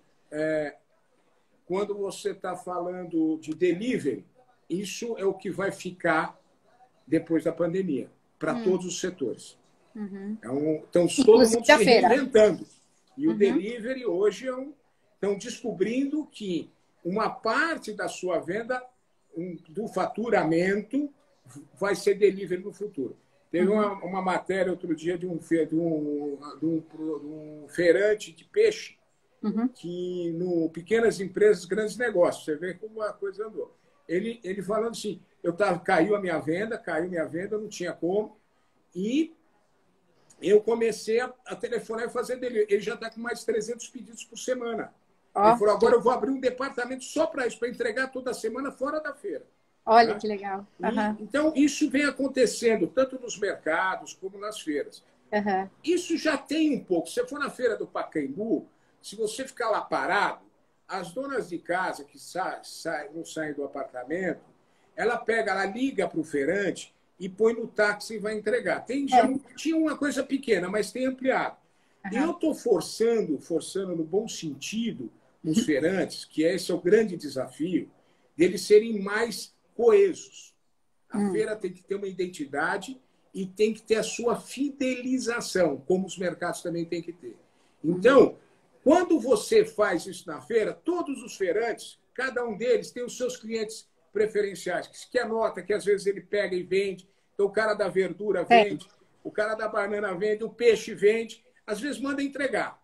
É, quando você está falando de delivery, isso é o que vai ficar depois da pandemia, para hum. todos os setores. Uhum. É um, então, todo mundo se reinventando. E uhum. o delivery hoje é um, estão descobrindo que uma parte da sua venda, um, do faturamento, vai ser delivery no futuro. Teve uhum. uma, uma matéria outro dia de um, de um, de um, de um feirante de peixe, uhum. que no pequenas empresas, grandes negócios, você vê como a coisa andou. Ele, ele falando assim, eu tava, caiu a minha venda, caiu minha venda, não tinha como, e eu comecei a, a telefonar e fazer dele. Ele já está com mais de trezentos pedidos por semana. Ó, Ele falou, agora eu vou abrir um departamento só para isso, para entregar toda semana fora da feira. olha Tá? que legal. E, Uhum. então, isso vem acontecendo tanto nos mercados como nas feiras. Uhum. Isso já tem um pouco. Se você for na feira do Pacaembu, se você ficar lá parado, as donas de casa que sa sa não saem do apartamento, ela pega, ela liga para o feirante e põe no táxi e vai entregar. Tem, já, É. tinha uma coisa pequena, mas tem ampliado. Uhum. Eu estou forçando, forçando no bom sentido, nos feirantes, que esse é o grande desafio, deles serem mais coesos. A Hum. feira tem que ter uma identidade e tem que ter a sua fidelização, como os mercados também têm que ter. Então, quando você faz isso na feira, todos os feirantes, cada um deles tem os seus clientes preferenciais, que anota que às vezes ele pega e vende. Então, o cara da verdura vende, é. o cara da banana vende, o peixe vende, às vezes manda entregar.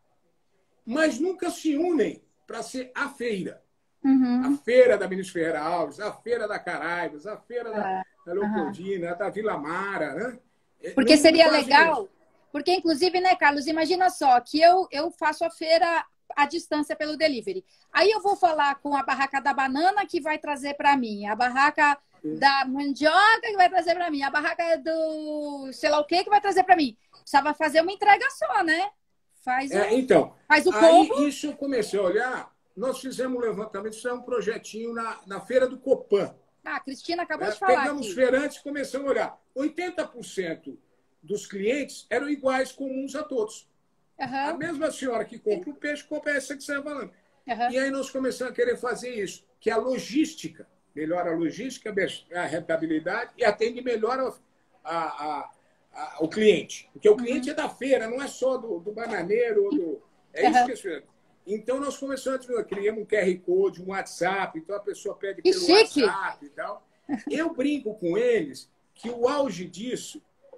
Mas nunca se unem para ser a feira. Uhum. A feira da Ministro Ferreira Alves, a feira da Caraibas, a feira é. da, da Leopoldina, uhum. da Vila Mara, né? Porque não, seria não legal, isso. porque inclusive, né, Carlos, imagina só, que eu, eu faço a feira à distância pelo delivery. Aí eu vou falar com a barraca da banana que vai trazer para mim, a barraca Sim. da mandioca que vai trazer para mim, a barraca do sei lá o que que vai trazer para mim. Precisava fazer uma entrega só, né? Faz o, é, então, faz o aí combo. Isso eu comecei a olhar, nós fizemos um levantamento, fizemos um projetinho na, na feira do Copan. Ah, a Cristina acabou é, de falar Pegamos aqui. feirantes e começamos a olhar. oitenta por cento dos clientes eram iguais, comuns a todos. Uhum. A mesma senhora que compra o peixe, compra essa que você está falando. Uhum. E aí nós começamos a querer fazer isso, que é a logística. Melhora a logística, a rentabilidade e atende melhor a, a, a, a, o cliente. Porque o cliente uhum. é da feira, não é só do, do bananeiro. Ou do... É uhum. isso que é Então nós começamos a criar um Q R Code, um WhatsApp, então a pessoa pede que pelo chique. WhatsApp e tal. Eu brinco com eles que o auge disso,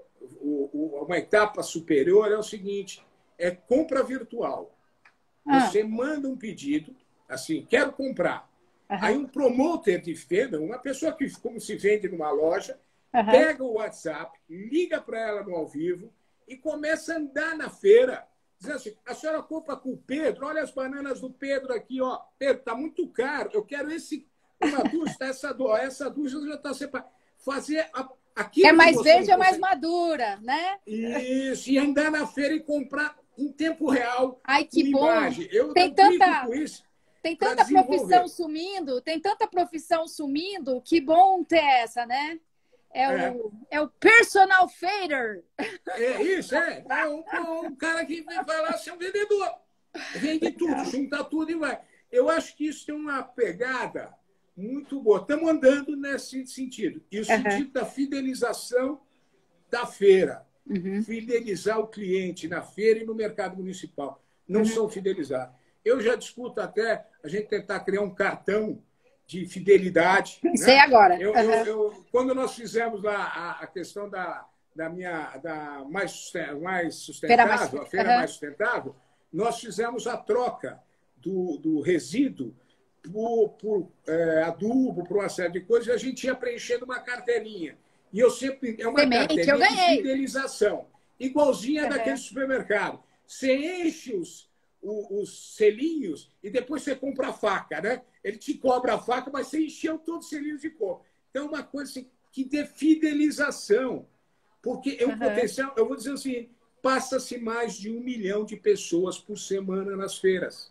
o, o, uma etapa superior é o seguinte, é compra virtual. Ah. Você manda um pedido, assim, quero comprar. Uhum. Aí um promoter de venda, uma pessoa que como se vende numa loja, uhum. pega o WhatsApp, liga para ela no ao vivo e começa a andar na feira. Diz assim, a senhora compra com o Pedro, olha as bananas do Pedro aqui, ó. Pedro, tá muito caro, eu quero esse, uma dúzia, essa, essa dúzia já está separada. Fazer a, aquilo é mais verde ou mais madura, né? Isso, e andar na feira e comprar em tempo real. Ai, que bom. Imagem. Eu, tem eu tanta, com isso tem tanta profissão sumindo, tem tanta profissão sumindo, que bom ter essa, né? É, é. O, é o personal fader. É isso, é. É um, um cara que vai lá ser um vendedor. Vende tudo, junta tudo e vai. Eu acho que isso tem uma pegada muito boa. Estamos andando nesse sentido. E o uhum. sentido da fidelização da feira. Uhum. Fidelizar o cliente na feira e no mercado municipal. Não uhum. são fidelizados. Eu já discuto até a gente tentar criar um cartão de fidelidade. Sei né? agora. Eu, uhum. eu, eu, quando nós fizemos lá a, a questão da, da minha da mais, mais sustentável, feira mais, a feira uhum. mais sustentável, nós fizemos a troca do, do resíduo por, por é, adubo, por uma série de coisas, e a gente ia preenchendo uma carteirinha. E eu sempre. É uma Semente, carteirinha eu ganhei. de fidelização, igualzinha uhum. daquele supermercado. Você enche os, os, os selinhos e depois você compra a faca, né? Ele te cobra a faca, mas você encheu todos os selinhos de compra. Então, é uma coisa assim, que dê fidelização. Porque é um uhum. potencial, eu vou dizer assim, passa-se mais de um milhão de pessoas por semana nas feiras.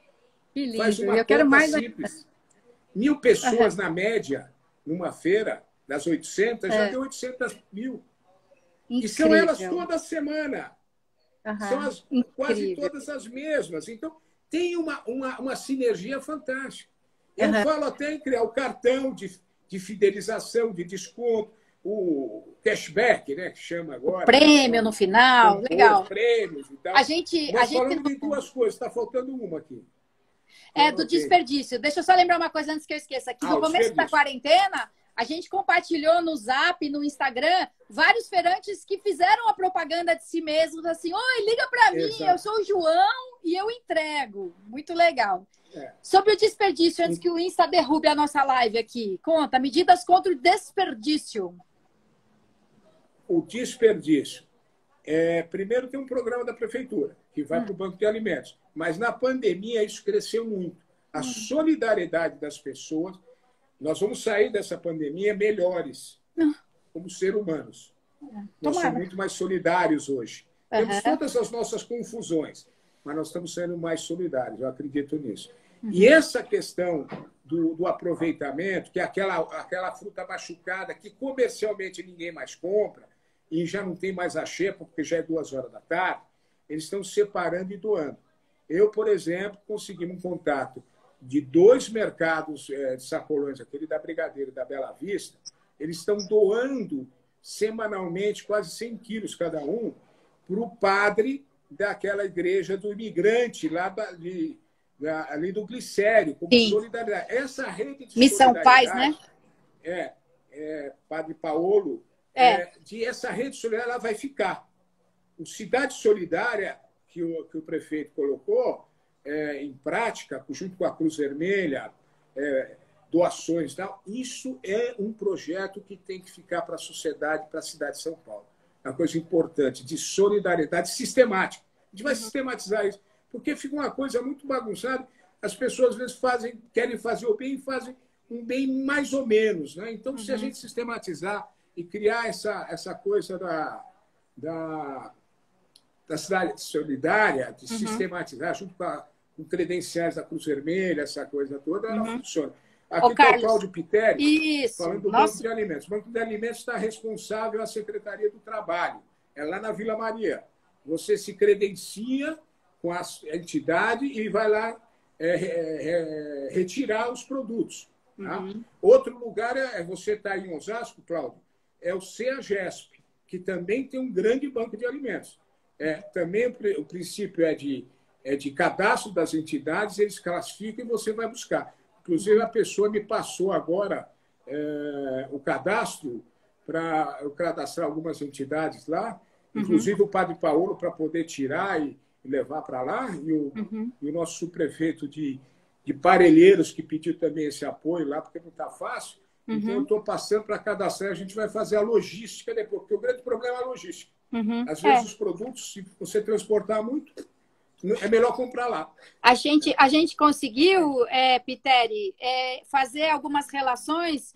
Que lindo. Faz uma eu quero mais simples. Mil pessoas uhum. na média, numa feira, das oitocentas, é. já deu oitocentas mil. Incrível. E são elas toda semana. Uhum. São as, quase todas as mesmas. Então, tem uma, uma, uma sinergia fantástica. Eu uhum. falo até em criar o cartão de, de fidelização, de desconto, o cashback, né, que chama agora. O prêmio no final, compor, legal. Prêmios e tal. A gente, Nós a gente falamos de duas coisas, está faltando uma aqui. É, do desperdício. Deixa eu só lembrar uma coisa antes que eu esqueça. Aqui ah, no começo da quarentena, a gente compartilhou no Zap, no Instagram, vários feirantes que fizeram a propaganda de si mesmos, assim, oi, liga para mim, eu sou o João e eu entrego. Muito legal. É. Sobre o desperdício, antes que o Insta derrube a nossa live aqui, conta, medidas contra o desperdício. O desperdício. É, primeiro tem um programa da prefeitura, que vai hum. para o Banco de Alimentos. Mas na pandemia isso cresceu muito. A hum. solidariedade das pessoas, nós vamos sair dessa pandemia melhores, hum. como seres humanos. É. Nós somos muito mais solidários hoje. Uhum. Temos todas as nossas confusões, mas nós estamos sendo mais solidários, eu acredito nisso. Uhum. E essa questão do, do aproveitamento, que é aquela, aquela fruta machucada que comercialmente ninguém mais compra, e já não tem mais a xepa, porque já é duas horas da tarde, eles estão separando e doando. Eu, por exemplo, consegui um contato de dois mercados é, de sacolões, aquele da Brigadeiro e da Bela Vista, eles estão doando semanalmente quase cem quilos cada um para o padre daquela igreja do imigrante, lá da, de, da, ali do Glicério, como Sim. solidariedade. Essa rede de Missão Paz, né? É, é Padre Paolo, é. É, de essa rede solidária ela vai ficar. O Cidade Solidária, que o, que o prefeito colocou é, em prática, junto com a Cruz Vermelha, é, doações e tal, isso é um projeto que tem que ficar para a sociedade, para a cidade de São Paulo. É uma coisa importante, de solidariedade sistemática. A gente vai uhum. sistematizar isso, porque fica uma coisa muito bagunçada. As pessoas, às vezes, fazem, querem fazer o bem e fazem um bem mais ou menos. Né? Então, uhum. se a gente sistematizar e criar essa, essa coisa da, da, da cidade solidária, de uhum. sistematizar, junto com, a, com credenciais da Cruz Vermelha, essa coisa toda, ela uhum. funciona. Aqui está o Cláudio Piteri, falando do Nossa. Banco de Alimentos. O Banco de Alimentos está responsável à Secretaria do Trabalho. É lá na Vila Maria. Você se credencia com a entidade e vai lá é, é, retirar os produtos. Tá? Uhum. Outro lugar, é você está em Osasco, Cláudio, é o CEAGESP, que também tem um grande banco de alimentos. É, também o, o princípio é de, é de cadastro das entidades, eles classificam e você vai buscar. Inclusive, a pessoa me passou agora é, o cadastro para eu cadastrar algumas entidades lá, uhum. inclusive o Padre Paulo, para poder tirar e, e levar para lá, e o, uhum. e o nosso subprefeito de, de Parelheiros, que pediu também esse apoio lá, porque não está fácil. Uhum. Então, eu estou passando para cadastrar, a gente vai fazer a logística depois, porque o grande problema é a logística. Uhum. Às vezes, é. os produtos, se você transportar muito, é melhor comprar lá. A gente, a gente conseguiu, é, Piteri, é, fazer algumas relações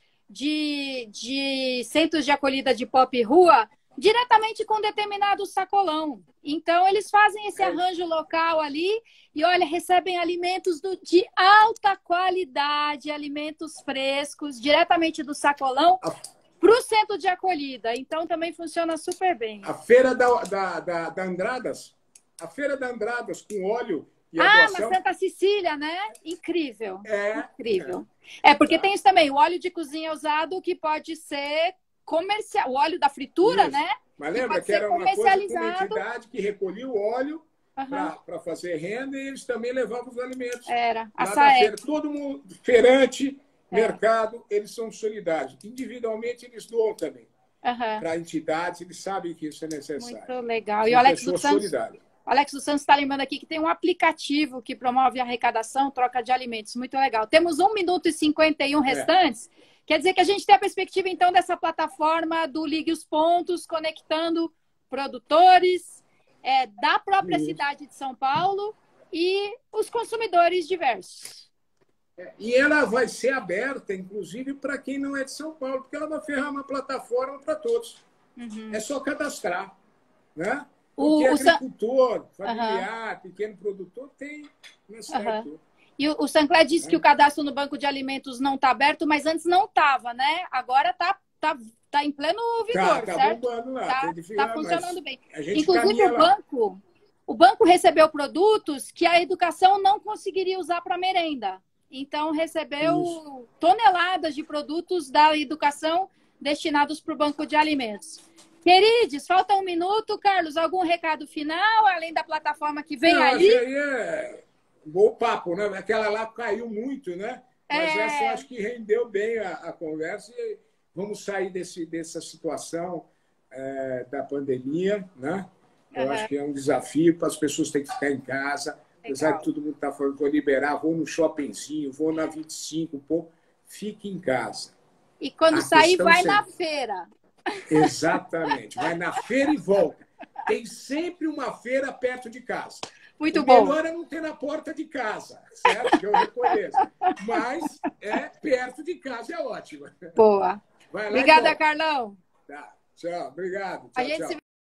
de, de centros de acolhida de pop rua diretamente com determinado sacolão. Então, eles fazem esse arranjo local ali e, olha, recebem alimentos do, de alta qualidade, alimentos frescos, diretamente do sacolão para o centro de acolhida. Então, também funciona super bem. A feira da, da, da, da Andradas, a feira da Andradas com óleo e ah, doação... na Santa Cecília, né? Incrível. É. Incrível. É, é porque tá. tem isso também, o óleo de cozinha usado que pode ser comercial, o óleo da fritura, isso. né? Mas lembra que, que era uma coisa de uma entidade que recolhia o óleo uhum. para fazer renda e eles também levavam os alimentos. Era. A feira. Todo mundo, feirante, é. mercado, eles são solidários. Individualmente, eles doam também. Uhum. Para entidades, eles sabem que isso é necessário. Muito legal. E o Alex dos Santos, o Alex dos Santos está lembrando aqui que tem um aplicativo que promove a arrecadação, troca de alimentos. Muito legal. Temos um minuto e cinquenta e um restantes. É. Quer dizer que a gente tem a perspectiva, então, dessa plataforma do Ligue os Pontos, conectando produtores é, da própria Isso. cidade de São Paulo e os consumidores diversos. É, e ela vai ser aberta, inclusive, para quem não é de São Paulo, porque ela vai ferrar uma plataforma para todos. Uhum. É só cadastrar. Né? Porque o, o agricultor, San... familiar, uhum. pequeno produtor, tem nessa uhum. E o, o Sancler disse é. que o cadastro no Banco de Alimentos não está aberto, mas antes não estava, né? Agora está tá, tá em pleno vigor, tá, tá certo? Bombando lá, tá, ficar, tá funcionando bem. Inclusive, o banco, o banco recebeu produtos que a educação não conseguiria usar para merenda. Então, recebeu Isso. toneladas de produtos da educação destinados para o Banco de Alimentos. Queridos, falta um minuto. Carlos, algum recado final, além da plataforma que vem não, ali? Isso aí é bom papo, né? Aquela lá caiu muito, né? Mas é... essa eu acho que rendeu bem a, a conversa e vamos sair desse, dessa situação é, da pandemia, né? Eu uhum. acho que é um desafio para as pessoas terem que ficar em casa. Apesar de todo mundo estar tá falando, vou liberar, vou no shoppingzinho, vou na vinte e cinco, pô, fique em casa. E quando a sair, vai sempre... na feira. Exatamente, vai na feira e volta. tem sempre uma feira perto de casa. Muito o bom. O melhor é não ter na porta de casa, certo? Que eu reconheço. Mas é perto de casa, é ótimo. Boa. Vai lá, Obrigada, então. Carlão. Tá. Tchau, obrigado. Tchau, A gente tchau. se